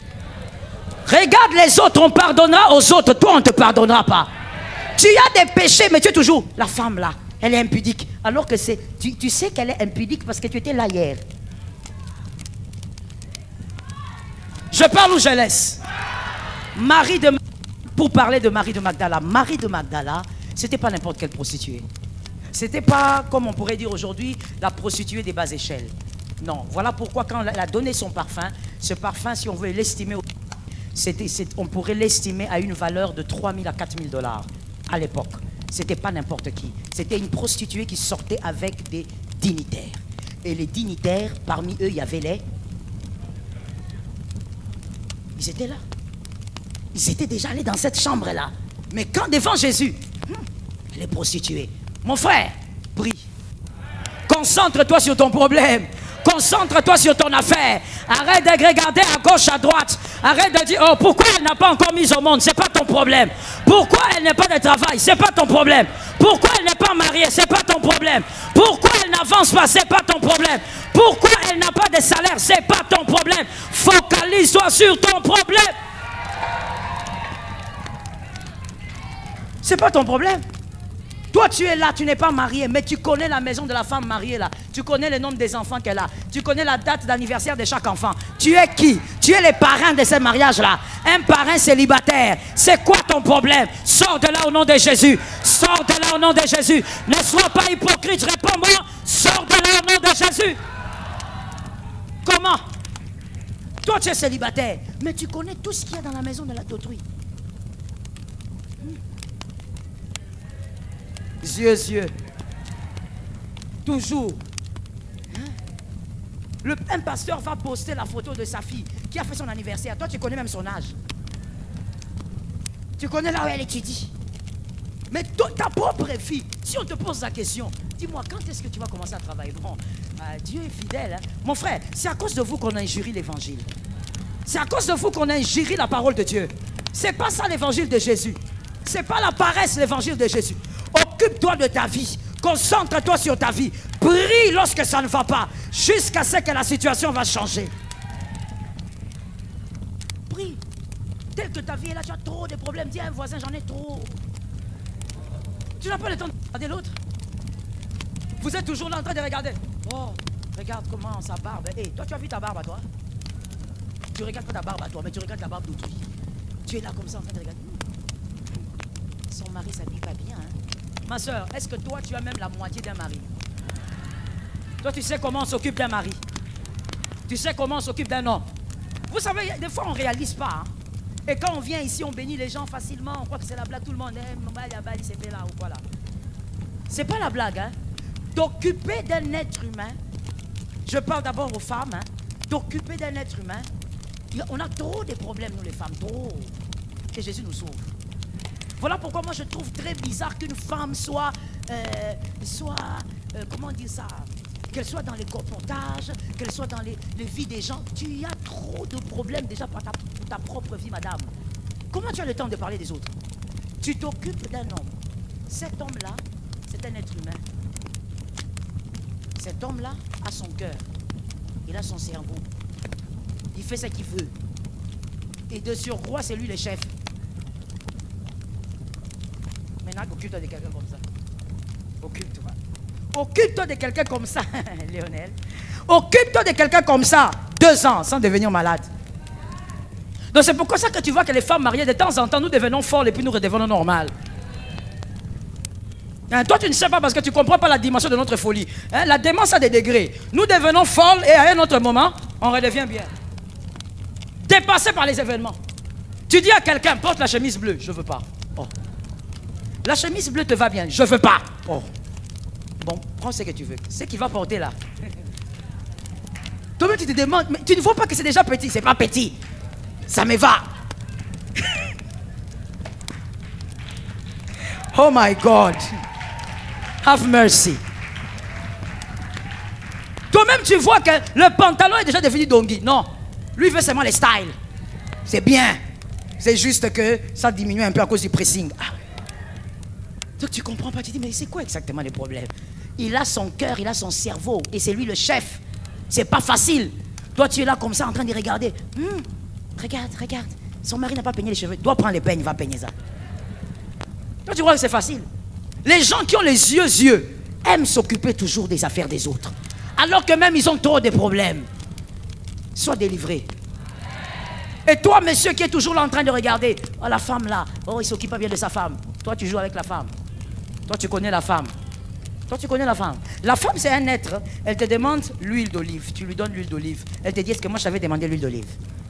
regardes les autres, on pardonnera aux autres, toi on ne te pardonnera pas. Tu as des péchés, mais tu es toujours la femme là, elle est impudique. Alors que tu sais qu'elle est impudique parce que tu étais là hier. Je parle ou je laisse? Pour parler de Marie de Magdala, Marie de Magdala, c'était pas n'importe quelle prostituée. C'était pas, comme on pourrait dire aujourd'hui, la prostituée des bas échelles. Non, voilà pourquoi quand elle a donné son parfum, ce parfum, si on veut l'estimer, on pourrait l'estimer à une valeur de 3 000 à 4 000 $ à l'époque. C'était pas n'importe qui. C'était une prostituée qui sortait avec des dignitaires. Et les dignitaires, parmi eux, il y avait les... Ils étaient là. Ils étaient déjà allés dans cette chambre-là. Mais quand devant Jésus, les prostituées, mon frère, prie. Concentre-toi sur ton problème. Concentre-toi sur ton affaire. Arrête de regarder à gauche, à droite. Arrête de dire, oh, pourquoi elle n'a pas encore mis au monde? C'est pas ton problème. Pourquoi elle n'a pas de travail? C'est pas ton problème. Pourquoi elle n'est pas mariée? C'est pas ton problème. Pourquoi elle n'avance pas? C'est pas ton problème. Pourquoi elle n'a pas de salaire? C'est pas ton problème. Focalise-toi sur ton problème. C'est pas ton problème. Toi, tu es là, tu n'es pas marié, mais tu connais la maison de la femme mariée là. Tu connais le nombre des enfants qu'elle a. Tu connais la date d'anniversaire de chaque enfant. Tu es qui? Tu es les parrains de ce mariage-là. Un parrain célibataire. C'est quoi ton problème? Sors de là au nom de Jésus. Sors de là au nom de Jésus. Ne sois pas hypocrite, réponds-moi. Sors de là au nom de Jésus. Comment? Toi, tu es célibataire, mais tu connais tout ce qu'il y a dans la maison de d'autrui. Yeux. Toujours. Un pasteur va poster la photo de sa fille qui a fait son anniversaire. Toi, tu connais même son âge. Tu connais là où elle étudie. Mais ta propre fille, si on te pose la question, dis-moi, quand est-ce que tu vas commencer à travailler? Bon, Dieu est fidèle. Hein? Mon frère, c'est à cause de vous qu'on a injurié l'évangile. C'est à cause de vous qu'on a injurié la parole de Dieu. C'est pas ça l'évangile de Jésus. C'est pas la paresse l'évangile de Jésus. Occupe-toi de ta vie. Concentre-toi sur ta vie. Prie lorsque ça ne va pas. Jusqu'à ce que la situation va changer. Prie. Tel que ta vie est là, tu as trop de problèmes. Dis à un voisin, j'en ai trop. Tu n'as pas le temps de regarder l'autre. Vous êtes toujours là en train de regarder. Oh, regarde comment sa barbe. Hey, toi, tu as vu ta barbe à toi? Tu regardes pas ta barbe à toi, mais tu regardes la barbe d'autrui. Tu es là comme ça en train de regarder. Son mari s'habille pas bien. Hein? Ma soeur, est-ce que toi, tu as même la moitié d'un mari? Toi, tu sais comment on s'occupe d'un mari. Tu sais comment on s'occupe d'un homme. Vous savez, des fois, on ne réalise pas. Hein. Et quand on vient ici, on bénit les gens facilement. On croit que c'est la blague. Tout le monde aime. C'est là ou quoi là. C'est pas la blague. Hein. T'occuper d'un être humain. Je parle d'abord aux femmes. Hein. T'occuper d'un être humain. On a trop de problèmes, nous les femmes. Trop. Et Jésus nous sauve. Voilà pourquoi moi je trouve très bizarre qu'une femme soit comment dire ça, qu'elle soit dans les colportages, qu'elle soit dans les vies des gens. Tu as trop de problèmes déjà pour ta propre vie, madame. Comment tu as le temps de parler des autres? Tu t'occupes d'un homme. Cet homme-là, c'est un être humain. Cet homme-là a son cœur. Il a son cerveau. Il fait ce qu'il veut. Et de surcroît, c'est lui le chef. Maintenant, occupe-toi de quelqu'un comme ça. Occupe-toi. Occupe-toi de quelqu'un comme ça, Lionel. Occupe-toi de quelqu'un comme ça, 2 ans, sans devenir malade. Donc c'est pourquoi ça que tu vois que les femmes mariées, de temps en temps, nous devenons folles et puis nous redevenons normales. Hein, toi, tu ne sais pas parce que tu ne comprends pas la dimension de notre folie. Hein, la démence a des degrés. Nous devenons folles et à un autre moment, on redevient bien. Dépassé par les événements. Tu dis à quelqu'un, porte la chemise bleue. Je ne veux pas. Oh. La chemise bleue te va bien. Je ne veux pas. Oh. Bon, prends ce que tu veux. Ce qu'il va porter là. Toi-même, tu te demandes, mais tu ne vois pas que c'est déjà petit. C'est pas petit. Ça me va. Oh my God. Have mercy. Toi-même, tu vois que le pantalon est déjà devenu dongi. Non. Lui veut seulement les styles. C'est bien. C'est juste que ça diminue un peu à cause du pressing. Ah. Donc tu comprends pas. Tu dis, mais c'est quoi exactement le problème? Il a son cœur, il a son cerveau. Et c'est lui le chef. C'est pas facile. Toi, tu es là comme ça en train de regarder. Regarde, regarde. Son mari n'a pas peigné les cheveux. Il doit prendre les peignes, il va peigner ça. Toi, tu crois que c'est facile? Les gens qui ont les yeux aiment s'occuper toujours des affaires des autres. Alors que même ils ont trop de problèmes. Sois délivré. Et toi, monsieur, qui est toujours là en train de regarder, oh, la femme là, oh, il ne s'occupe pas bien de sa femme. Toi, tu joues avec la femme. Toi, tu connais la femme. Toi, tu connais la femme. La femme, c'est un être. Elle te demande l'huile d'olive. Tu lui donnes l'huile d'olive. Elle te dit, est-ce que moi, je t'avais demandé l'huile d'olive?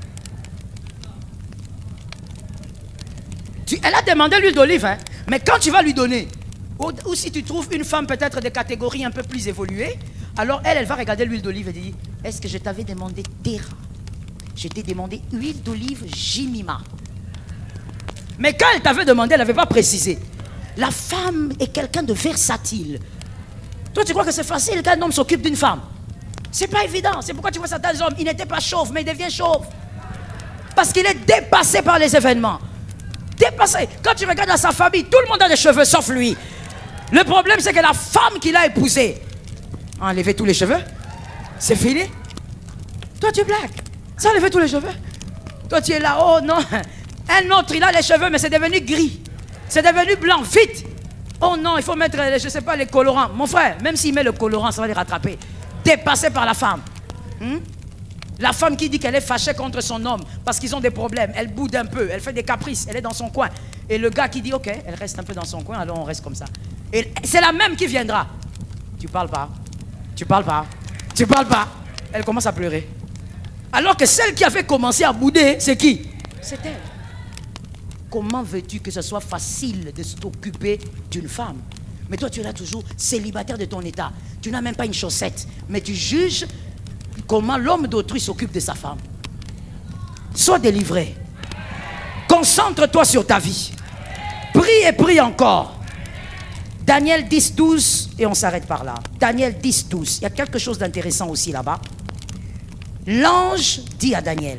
Elle a demandé l'huile d'olive, hein. Mais quand tu vas lui donner, ou si tu trouves une femme peut-être de catégorie un peu plus évoluée, alors elle va regarder l'huile d'olive et dire, est-ce que je t'avais demandé Terra? Je t'ai demandé huile d'olive Jimima. Mais quand elle t'avait demandé, elle n'avait pas précisé. La femme est quelqu'un de versatile. Toi, tu crois que c'est facile qu'un homme s'occupe d'une femme? C'est pas évident. C'est pourquoi tu vois certains hommes, il n'était pas chauve, mais il devient chauve. Parce qu'il est dépassé par les événements. Dépassé. Quand tu regardes dans sa famille, tout le monde a des cheveux, sauf lui. Le problème, c'est que la femme qu'il a épousée a enlevé tous les cheveux. C'est fini. Toi, tu blagues. Ça a enlevé tous les cheveux. Toi, tu es là, oh non. Un autre, il a les cheveux, mais c'est devenu gris. C'est devenu blanc, vite. Oh non, il faut mettre, je ne sais pas, les colorants. Mon frère, même s'il met le colorant, ça va les rattraper. Dépassé par la femme. La femme qui dit qu'elle est fâchée contre son homme parce qu'ils ont des problèmes. Elle boude un peu, elle fait des caprices, elle est dans son coin. Et le gars qui dit, ok, elle reste un peu dans son coin, alors on reste comme ça. Et c'est la même qui viendra. Tu parles pas. Tu parles pas. Tu parles pas. Elle commence à pleurer. Alors que celle qui avait commencé à bouder, c'est qui? C'est elle. Comment veux-tu que ce soit facile de s'occuper d'une femme? Mais toi, tu es là toujours célibataire de ton état. Tu n'as même pas une chaussette. Mais tu juges comment l'homme d'autrui s'occupe de sa femme. Sois délivré. Concentre-toi sur ta vie. Prie et prie encore. Daniel 10, 12, et on s'arrête par là. Daniel 10, 12. Il y a quelque chose d'intéressant aussi là-bas. L'ange dit à Daniel.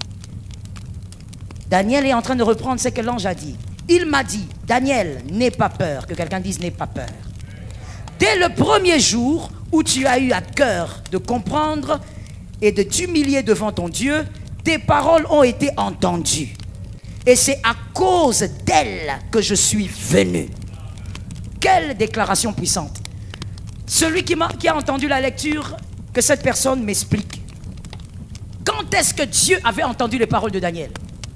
Daniel est en train de reprendre ce que l'ange a dit. Il m'a dit, Daniel, n'aie pas peur. Que quelqu'un dise, n'aie pas peur. Dès le premier jour où tu as eu à cœur de comprendre et de t'humilier devant ton Dieu, tes paroles ont été entendues. Et c'est à cause d'elles que je suis venu. Quelle déclaration puissante. Celui qui a entendu la lecture, que cette personne m'explique. Quand est-ce que Dieu avait entendu les paroles de Daniel?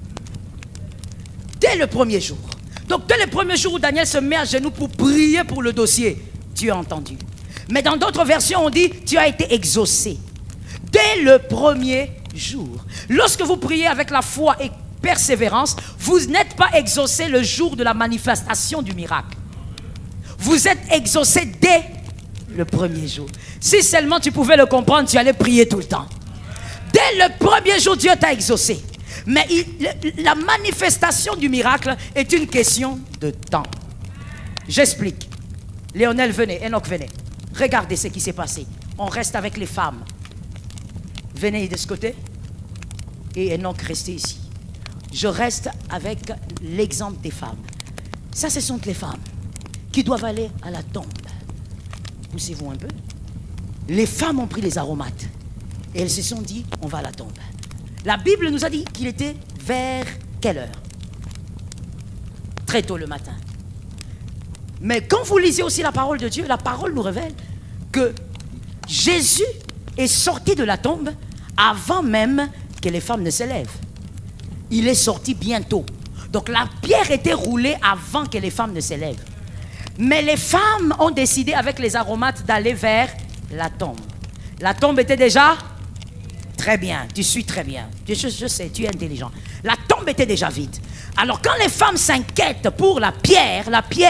Dès le premier jour. Donc dès le premier jour où Daniel se met à genoux pour prier pour le dossier, Dieu a entendu. Mais dans d'autres versions, on dit, tu as été exaucé. Dès le premier jour. Lorsque vous priez avec la foi et persévérance, vous n'êtes pas exaucé le jour de la manifestation du miracle. Vous êtes exaucé dès le premier jour. Si seulement tu pouvais le comprendre, tu allais prier tout le temps. Dès le premier jour, Dieu t'a exaucé. Mais la manifestation du miracle est une question de temps. J'explique. Léonel, venez. Enoch, venez. Regardez ce qui s'est passé. On reste avec les femmes. Venez de ce côté. Et Enoch, restez ici. Je reste avec l'exemple des femmes. Ça, ce sont les femmes qui doivent aller à la tombe. Poussez-vous un peu. Les femmes ont pris les aromates. Et elles se sont dit, on va à la tombe. La Bible nous a dit qu'il était vers quelle heure? Très tôt le matin. Mais quand vous lisez aussi la parole de Dieu, la parole nous révèle que Jésus est sorti de la tombe avant même que les femmes ne se lèvent. Il est sorti bientôt. Donc la pierre était roulée avant que les femmes ne se lèvent. Mais les femmes ont décidé avec les aromates d'aller vers la tombe. La tombe était déjà... Très bien, tu suis très bien. Je sais, tu es intelligent. La tombe était déjà vide. Alors quand les femmes s'inquiètent pour la pierre,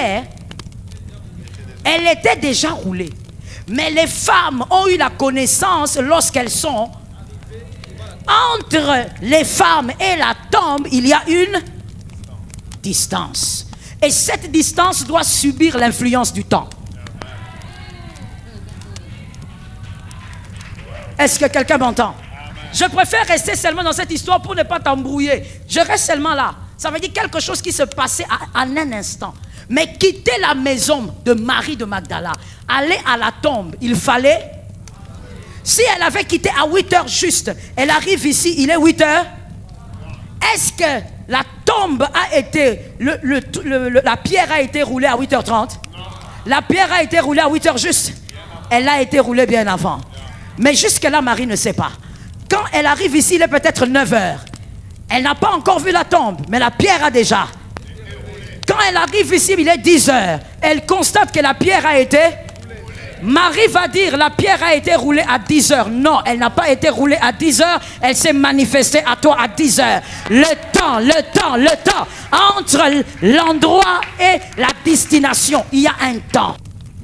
elle était déjà roulée. Mais les femmes ont eu la connaissance lorsqu'elles sont... Entre les femmes et la tombe, il y a une distance. Et cette distance doit subir l'influence du temps. Est-ce que quelqu'un m'entend? Je préfère rester seulement dans cette histoire pour ne pas t'embrouiller. Je reste seulement là. Ça veut dire quelque chose qui se passait en un instant. Mais quitter la maison de Marie de Magdala, aller à la tombe, il fallait... Si elle avait quitté à 8 heures juste, elle arrive ici, il est 8 heures. Est-ce que la tombe a été... la pierre a été roulée à 8h30? La pierre a été roulée à 8 heures juste. Elle a été roulée bien avant. Mais jusque-là, Marie ne sait pas. Quand elle arrive ici, il est peut-être 9 heures. Elle n'a pas encore vu la tombe, mais la pierre a déjà. Quand elle arrive ici, il est 10 heures. Elle constate que la pierre a été... Marie va dire, la pierre a été roulée à 10 heures. Non, elle n'a pas été roulée à 10 heures. Elle s'est manifestée à toi à 10 heures. Le temps. Entre l'endroit et la destination, il y a un temps.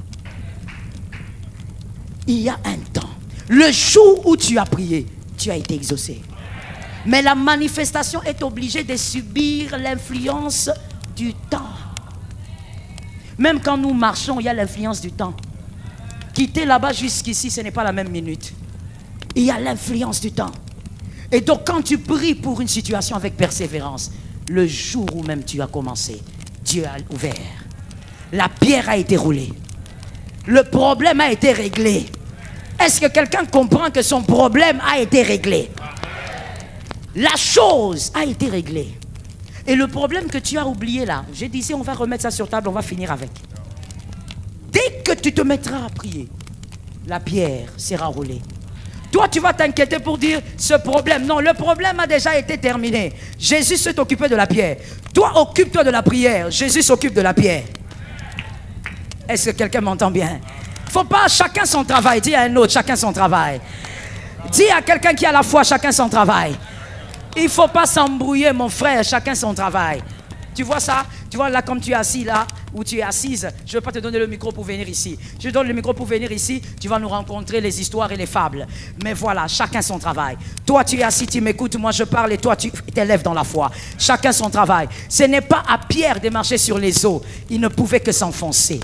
Il y a un temps. Le jour où tu as prié, tu as été exaucé. Mais la manifestation est obligée de subir l'influence du temps. Même quand nous marchons, il y a l'influence du temps. Quitter là-bas jusqu'ici, ce n'est pas la même minute. Il y a l'influence du temps. Et donc quand tu pries pour une situation avec persévérance, le jour où même tu as commencé, Dieu a ouvert. La pierre a été roulée. Le problème a été réglé. Est-ce que quelqu'un comprend que son problème a été réglé? La chose a été réglée. Et le problème que tu as oublié là, j'ai dit, on va remettre ça sur table, on va finir avec. Dès que tu te mettras à prier, la pierre sera roulée. Toi, tu vas t'inquiéter pour dire ce problème. Non, le problème a déjà été terminé. Jésus s'est occupé de la pierre. Toi, occupe-toi de la prière. Jésus s'occupe de la pierre. Est-ce que quelqu'un m'entend bien? Il ne faut pas chacun son travail. Dis à un autre, chacun son travail. Dis à quelqu'un qui a la foi, chacun son travail. Il ne faut pas s'embrouiller, mon frère, chacun son travail. Tu vois ça? Tu vois là, comme tu es assis là, où tu es assise, je ne veux pas te donner le micro pour venir ici. Je te donne le micro pour venir ici, tu vas nous rencontrer les histoires et les fables. Mais voilà, chacun son travail. Toi, tu es assis, tu m'écoutes, moi je parle et toi, tu t'élèves dans la foi. Chacun son travail. Ce n'est pas à Pierre de marcher sur les eaux. Il ne pouvait que s'enfoncer.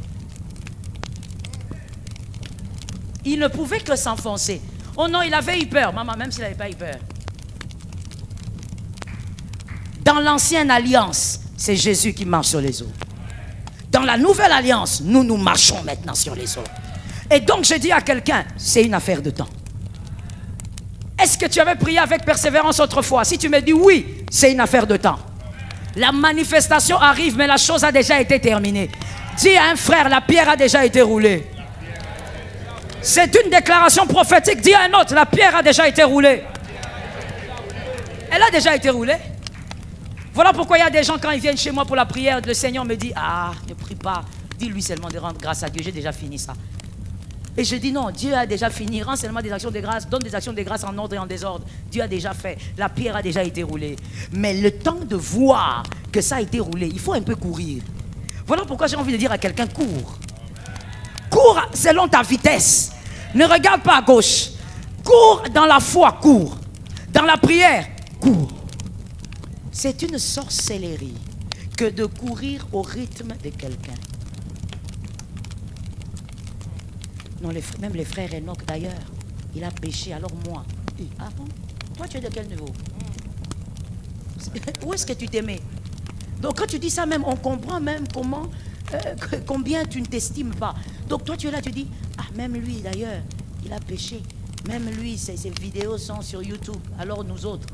Il ne pouvait que s'enfoncer. Oh non, il avait eu peur. Maman, même s'il n'avait pas eu peur. Dans l'ancienne alliance, c'est Jésus qui marche sur les eaux. Dans la nouvelle alliance, nous marchons maintenant sur les eaux. Et donc, je dis à quelqu'un, c'est une affaire de temps. Est-ce que tu avais prié avec persévérance autrefois? Si tu me dis oui, c'est une affaire de temps. La manifestation arrive, mais la chose a déjà été terminée. Dis à un frère, la pierre a déjà été roulée. C'est une déclaration prophétique. Dis à un autre, la pierre a déjà été roulée. Elle a déjà été roulée. Voilà pourquoi il y a des gens, quand ils viennent chez moi pour la prière, le Seigneur me dit, ah, ne prie pas. Dis-lui seulement de rendre grâce à Dieu, j'ai déjà fini ça. Et je dis non, Dieu a déjà fini. Rends seulement des actions de grâce, donne des actions de grâce en ordre et en désordre. Dieu a déjà fait. La pierre a déjà été roulée. Mais le temps de voir que ça a été roulé, il faut un peu courir. Voilà pourquoi j'ai envie de dire à quelqu'un, cours. Cours selon ta vitesse. Ne regarde pas à gauche. Cours dans la foi, cours. Dans la prière, cours. C'est une sorcellerie que de courir au rythme de quelqu'un. Non, même les frères Enoch d'ailleurs, il a péché, alors moi. Ah bon? Toi tu es de quel niveau? Où est-ce que tu t'aimais? Donc quand tu dis ça même, on comprend même comment, combien tu ne t'estimes pas. Donc toi tu es là, tu dis, ah même lui d'ailleurs, il a péché. Même lui, ses vidéos sont sur YouTube, alors nous autres.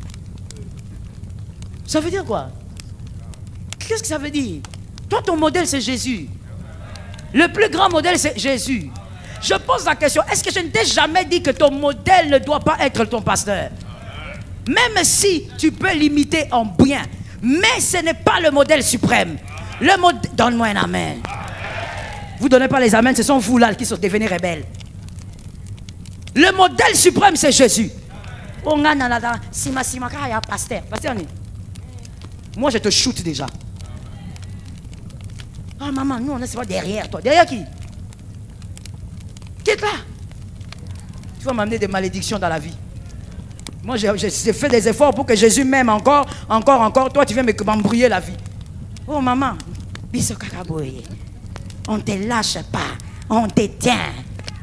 Ça veut dire quoi? Qu'est-ce que ça veut dire? Toi ton modèle c'est Jésus. Le plus grand modèle c'est Jésus. Je pose la question, est-ce que je ne t'ai jamais dit que ton modèle ne doit pas être ton pasteur? Même si tu peux l'imiter en bien, mais ce n'est pas le modèle suprême. Le modèle... Donne-moi un amen. Vous ne donnez pas les amens, ce sont vous là qui sont devenus rebelles. Le modèle suprême c'est Jésus. Pasteur, moi je te shoot déjà. Ah maman, nous on est derrière toi. Derrière qui? Qui est là? Tu vas m'amener des malédictions dans la vie. Moi, j'ai fait des efforts pour que Jésus m'aime encore. Toi, tu viens m'embrouiller la vie. Oh, maman, on ne te lâche pas. On te tient.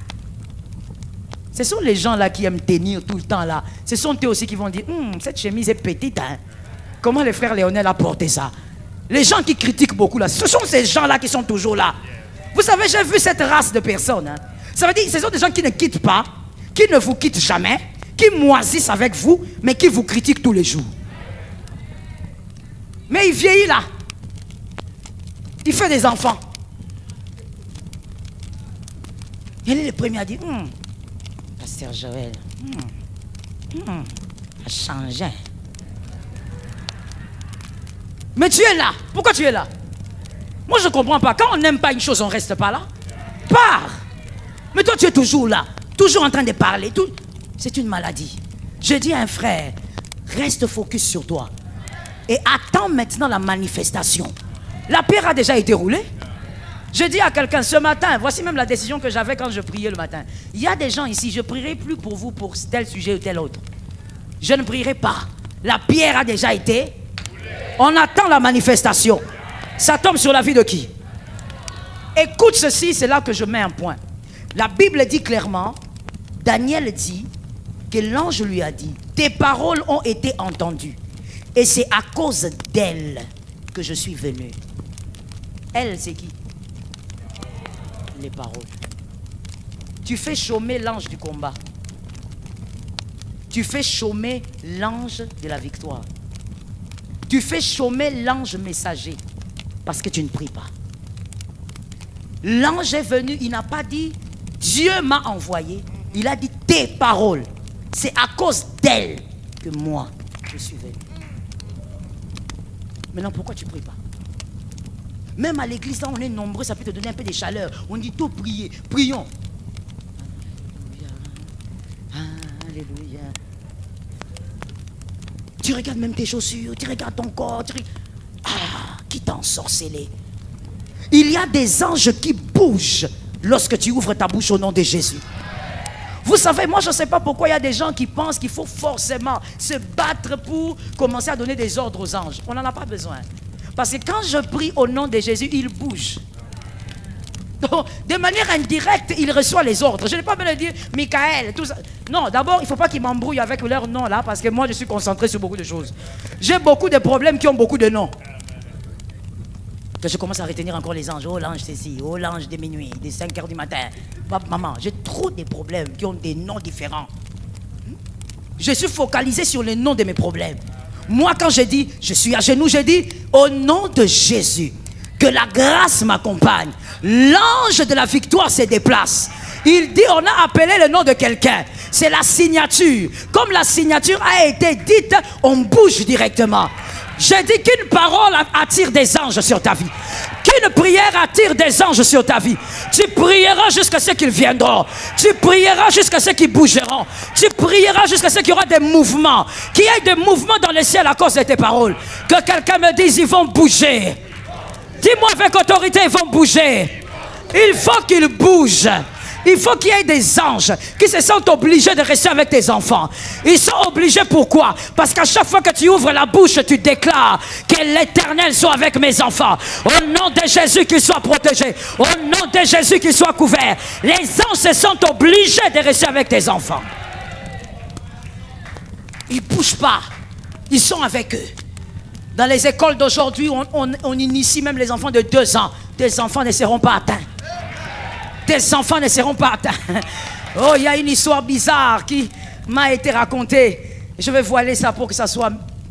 Ce sont les gens là qui aiment tenir tout le temps là. Ce sont eux aussi qui vont dire, cette chemise est petite. Hein? Comment le frère Léonel a porté ça? Les gens qui critiquent beaucoup là, ce sont ces gens-là qui sont toujours là. Vous savez, j'ai vu cette race de personnes. Hein? Ça veut dire que ce sont des gens qui ne quittent pas, qui ne vous quittent jamais, qui moisissent avec vous, mais qui vous critiquent tous les jours. Mais il vieillit là. Il fait des enfants. Il est le premier à dire, Pasteur Joël, a changé. Mais tu es là. Pourquoi tu es là? Moi, je ne comprends pas. Quand on n'aime pas une chose, on ne reste pas là. Pars. Mais toi, tu es toujours là. Toujours en train de parler. C'est une maladie. Je dis à un frère, reste focus sur toi. Et attends maintenant la manifestation. La pierre a déjà été roulée. Je dis à quelqu'un ce matin, voici même la décision que j'avais quand je priais le matin. Il y a des gens ici, je ne prierai plus pour vous pour tel sujet ou tel autre. Je ne prierai pas. La pierre a déjà été. On attend la manifestation. Ça tombe sur la vie de qui? Écoute ceci, c'est là que je mets un point. La Bible dit clairement, Daniel dit que l'ange lui a dit, tes paroles ont été entendues. Et c'est à cause d'elle que je suis venu. Elle, c'est qui? Les paroles. Tu fais chômer l'ange du combat. Tu fais chômer l'ange de la victoire. Tu fais chômer l'ange messager parce que tu ne pries pas. L'ange est venu, il n'a pas dit Dieu m'a envoyé. Il a dit tes paroles. C'est à cause d'elle que moi je suis venu. Maintenant, pourquoi tu ne pries pas? Même à l'église, là, on est nombreux, ça peut te donner un peu de chaleur. On dit tout prier. Prions. Alléluia. Alléluia. Tu regardes même tes chaussures, tu regardes ton corps. Qui t'a ensorcelé? Il y a des anges qui bougent lorsque tu ouvres ta bouche au nom de Jésus. Vous savez, moi je ne sais pas pourquoi il y a des gens qui pensent qu'il faut forcément se battre pour commencer à donner des ordres aux anges. On n'en a pas besoin. Parce que quand je prie au nom de Jésus, il bouge. Donc, de manière indirecte, il reçoit les ordres. Je n'ai pas besoin de dire Michael, tout ça. Non, d'abord, il ne faut pas qu'ils m'embrouillent avec leur nom là, parce que moi je suis concentré sur beaucoup de choses. J'ai beaucoup de problèmes qui ont beaucoup de noms. Que je commence à retenir encore les anges. Oh l'ange ceci, oh l'ange de minuit, des 5 heures du matin. Maman, j'ai trop de problèmes qui ont des noms différents. Je suis focalisé sur les noms de mes problèmes. Moi quand je dis, je suis à genoux, je dis au nom de Jésus, que la grâce m'accompagne. L'ange de la victoire se déplace. Il dit, on a appelé le nom de quelqu'un. C'est la signature. Comme la signature a été dite, on bouge directement. J'ai dit qu'une parole attire des anges sur ta vie. Aucune prière attire des anges sur ta vie. Tu prieras jusqu'à ce qu'ils viendront. Tu prieras jusqu'à ce qu'ils bougeront. Tu prieras jusqu'à ce qu'il y aura des mouvements. Qu'il y ait des mouvements dans le ciel à cause de tes paroles. Que quelqu'un me dise, ils vont bouger. Dis-moi avec autorité, ils vont bouger. Il faut qu'ils bougent. Il faut qu'il y ait des anges qui se sentent obligés de rester avec tes enfants. Ils sont obligés pourquoi? Parce qu'à chaque fois que tu ouvres la bouche, tu déclares que l'Éternel soit avec mes enfants. Au nom de Jésus, qu'ils soient protégés. Au nom de Jésus, qu'ils soient couverts. Les anges se sentent obligés de rester avec tes enfants. Ils ne bougent pas. Ils sont avec eux. Dans les écoles d'aujourd'hui, on initie même les enfants de 2 ans. Tes enfants ne seront pas atteints. Tes enfants ne seront pas atteints. Oh, il y a une histoire bizarre qui m'a été racontée. Je vais voiler ça pour que ça soit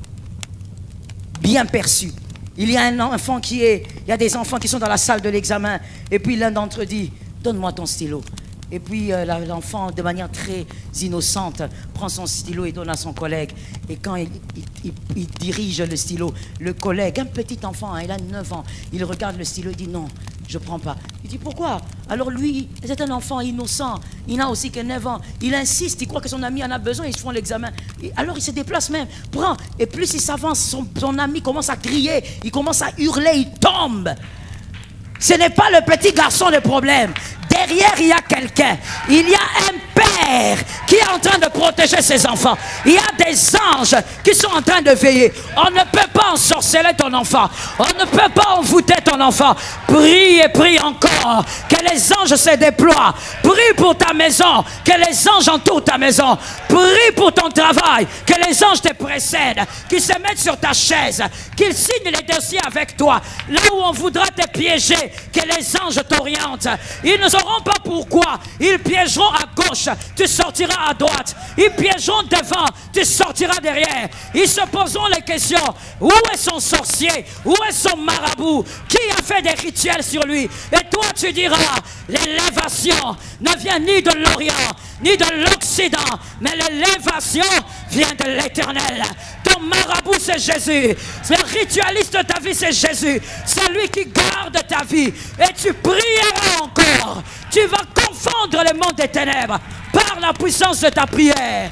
bien perçu. Il y a un enfant il y a des enfants qui sont dans la salle de l'examen. Et puis l'un d'entre eux dit, donne-moi ton stylo. Et puis l'enfant, de manière très innocente, prend son stylo et donne à son collègue. Et quand il dirige le stylo, le collègue, un petit enfant, hein, il a 9 ans, il regarde le stylo et dit non, je ne prends pas. Il dit pourquoi? Alors lui, c'est un enfant innocent, il n'a aussi que 9 ans. Il insiste, il croit que son ami en a besoin, ils font l'examen. Alors il se déplace même, prend. Et plus il s'avance, son ami commence à crier, il commence à hurler, il tombe. Ce n'est pas le petit garçon le problème. Derrière, il y a quelqu'un. Il y a un père qui est en train de protéger ses enfants. Il y a des anges qui sont en train de veiller. On ne peut pas ensorceler ton enfant. On ne peut pas envoûter ton enfant. Prie et prie encore. Que les anges se déploient. Prie pour ta maison. Que les anges entourent ta maison. Prie pour ton travail. Que les anges te précèdent. Qu'ils se mettent sur ta chaise. Qu'ils signent les dossiers avec toi. Là où on voudra te piéger. Que les anges t'orientent. Ils ne sauront pas pourquoi. Ils piégeront à gauche, tu sortiras à droite. Ils piégeront devant, tu sortiras derrière. Ils se poseront les questions. Où est son sorcier? Où est son marabout? Qui a fait des rituels sur lui? Et toi tu diras, l'élévation ne vient ni de l'Orient, ni de l'Occident, mais l'élévation vient de l'Éternel. Ton marabout c'est Jésus. Le ritualiste de ta vie c'est Jésus. C'est lui qui garde ta vie. Et tu prieras encore. Tu vas confondre le monde des ténèbres par la puissance de ta prière.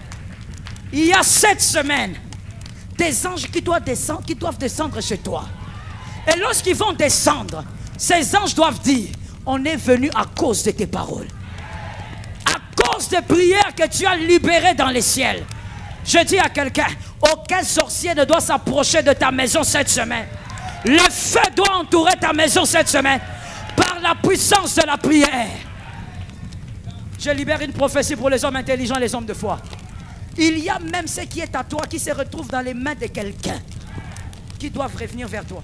Il y a 7 semaines, des anges qui doivent descendre chez toi. Et lorsqu'ils vont descendre, ces anges doivent dire, on est venu à cause de tes paroles. À cause des prières que tu as libérées dans les ciels. Je dis à quelqu'un, aucun sorcier ne doit s'approcher de ta maison cette semaine. Le feu doit entourer ta maison cette semaine. Par la puissance de la prière. Je libère une prophétie pour les hommes intelligents et les hommes de foi. Il y a même ce qui est à toi qui se retrouve dans les mains de quelqu'un qui doivent revenir vers toi.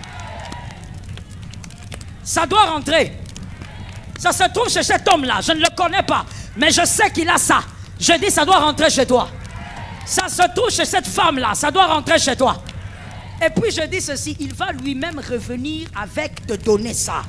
Ça doit rentrer. Ça se trouve chez cet homme-là. Je ne le connais pas. Mais je sais qu'il a ça. Je dis ça doit rentrer chez toi. Ça se trouve chez cette femme-là. Ça doit rentrer chez toi. Et puis je dis ceci. Il va lui-même revenir avec te donner ça.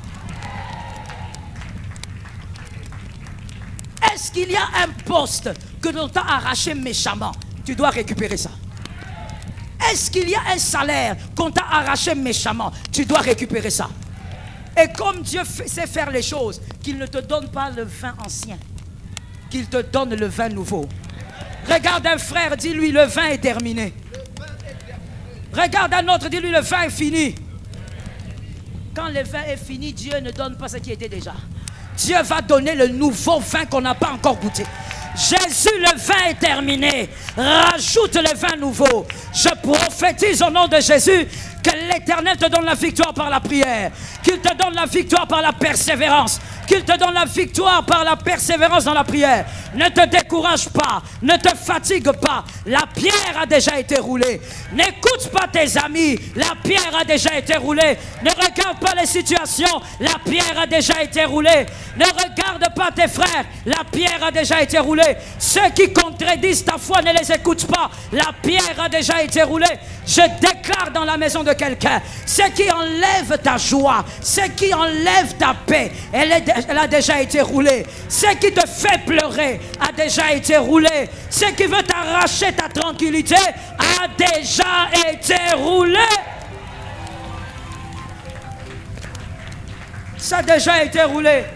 Est-ce qu'il y a un poste que l'on t'a arraché méchamment? Tu dois récupérer ça. Est-ce qu'il y a un salaire qu'on t'a arraché méchamment? Tu dois récupérer ça. Et comme Dieu sait faire les choses, qu'il ne te donne pas le vin ancien, qu'il te donne le vin nouveau. Regarde un frère, dis-lui le vin est terminé. Regarde un autre, dis-lui le vin est fini. Quand le vin est fini, Dieu ne donne pas ce qui était déjà. Dieu va donner le nouveau vin qu'on n'a pas encore goûté. Jésus, le vin est terminé. Rajoute le vin nouveau. Je prophétise au nom de Jésus que l'Éternel te donne la victoire par la prière. Qu'il te donne la victoire par la persévérance. Qu'il te donne la victoire par la persévérance dans la prière. Ne te décourage pas. Ne te fatigue pas. La pierre a déjà été roulée. N'écoute pas tes amis. La pierre a déjà été roulée. Ne regarde pas les situations. La pierre a déjà été roulée. Ne regarde pas tes frères. La pierre a déjà été roulée. Ceux qui contredisent ta foi, ne les écoute pas. La pierre a déjà été roulée. Je déclare dans la maison de quelqu'un, ce qui enlève ta joie, ce qui enlève ta paix, elle a déjà été roulée. Ce qui te fait pleurer a déjà été roulé. Ce qui veut t'arracher ta tranquillité a déjà été roulé. Ça a déjà été roulé.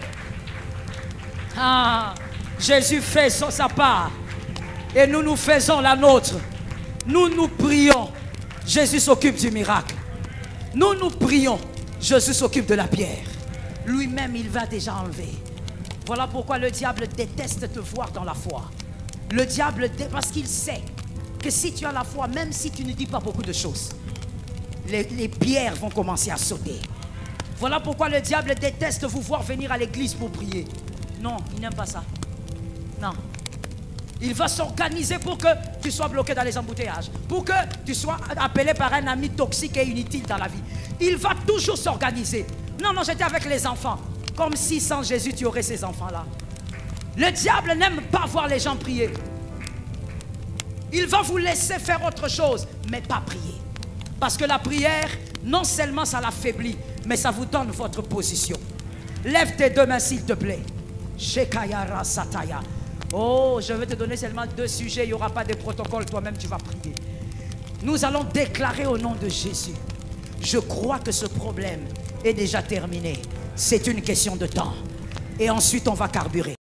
Ah, Jésus fait sa part. Et nous, nous faisons la nôtre. Nous, nous prions. Jésus s'occupe du miracle. Nous, nous prions. Jésus s'occupe de la pierre. Lui-même, il va déjà enlever. Voilà pourquoi le diable déteste te voir dans la foi. Le diable, parce qu'il sait que si tu as la foi, même si tu ne dis pas beaucoup de choses, les pierres vont commencer à sauter. Voilà pourquoi le diable déteste vous voir venir à l'église pour prier. Non, il n'aime pas ça. Non. Il va s'organiser pour que tu sois bloqué dans les embouteillages, pour que tu sois appelé par un ami toxique et inutile dans la vie. Il va toujours s'organiser. Non, non, j'étais avec les enfants. Comme si sans Jésus, tu aurais ces enfants-là. Le diable n'aime pas voir les gens prier. Il va vous laisser faire autre chose, mais pas prier. Parce que la prière, non seulement ça l'affaiblit, mais ça vous donne votre position. Lève tes deux mains s'il te plaît. Shekayara Sataya. Oh, je vais te donner seulement 2 sujets, il n'y aura pas de protocole, toi-même tu vas prier. Nous allons déclarer au nom de Jésus. Je crois que ce problème est déjà terminé. C'est une question de temps. Et ensuite on va carburer.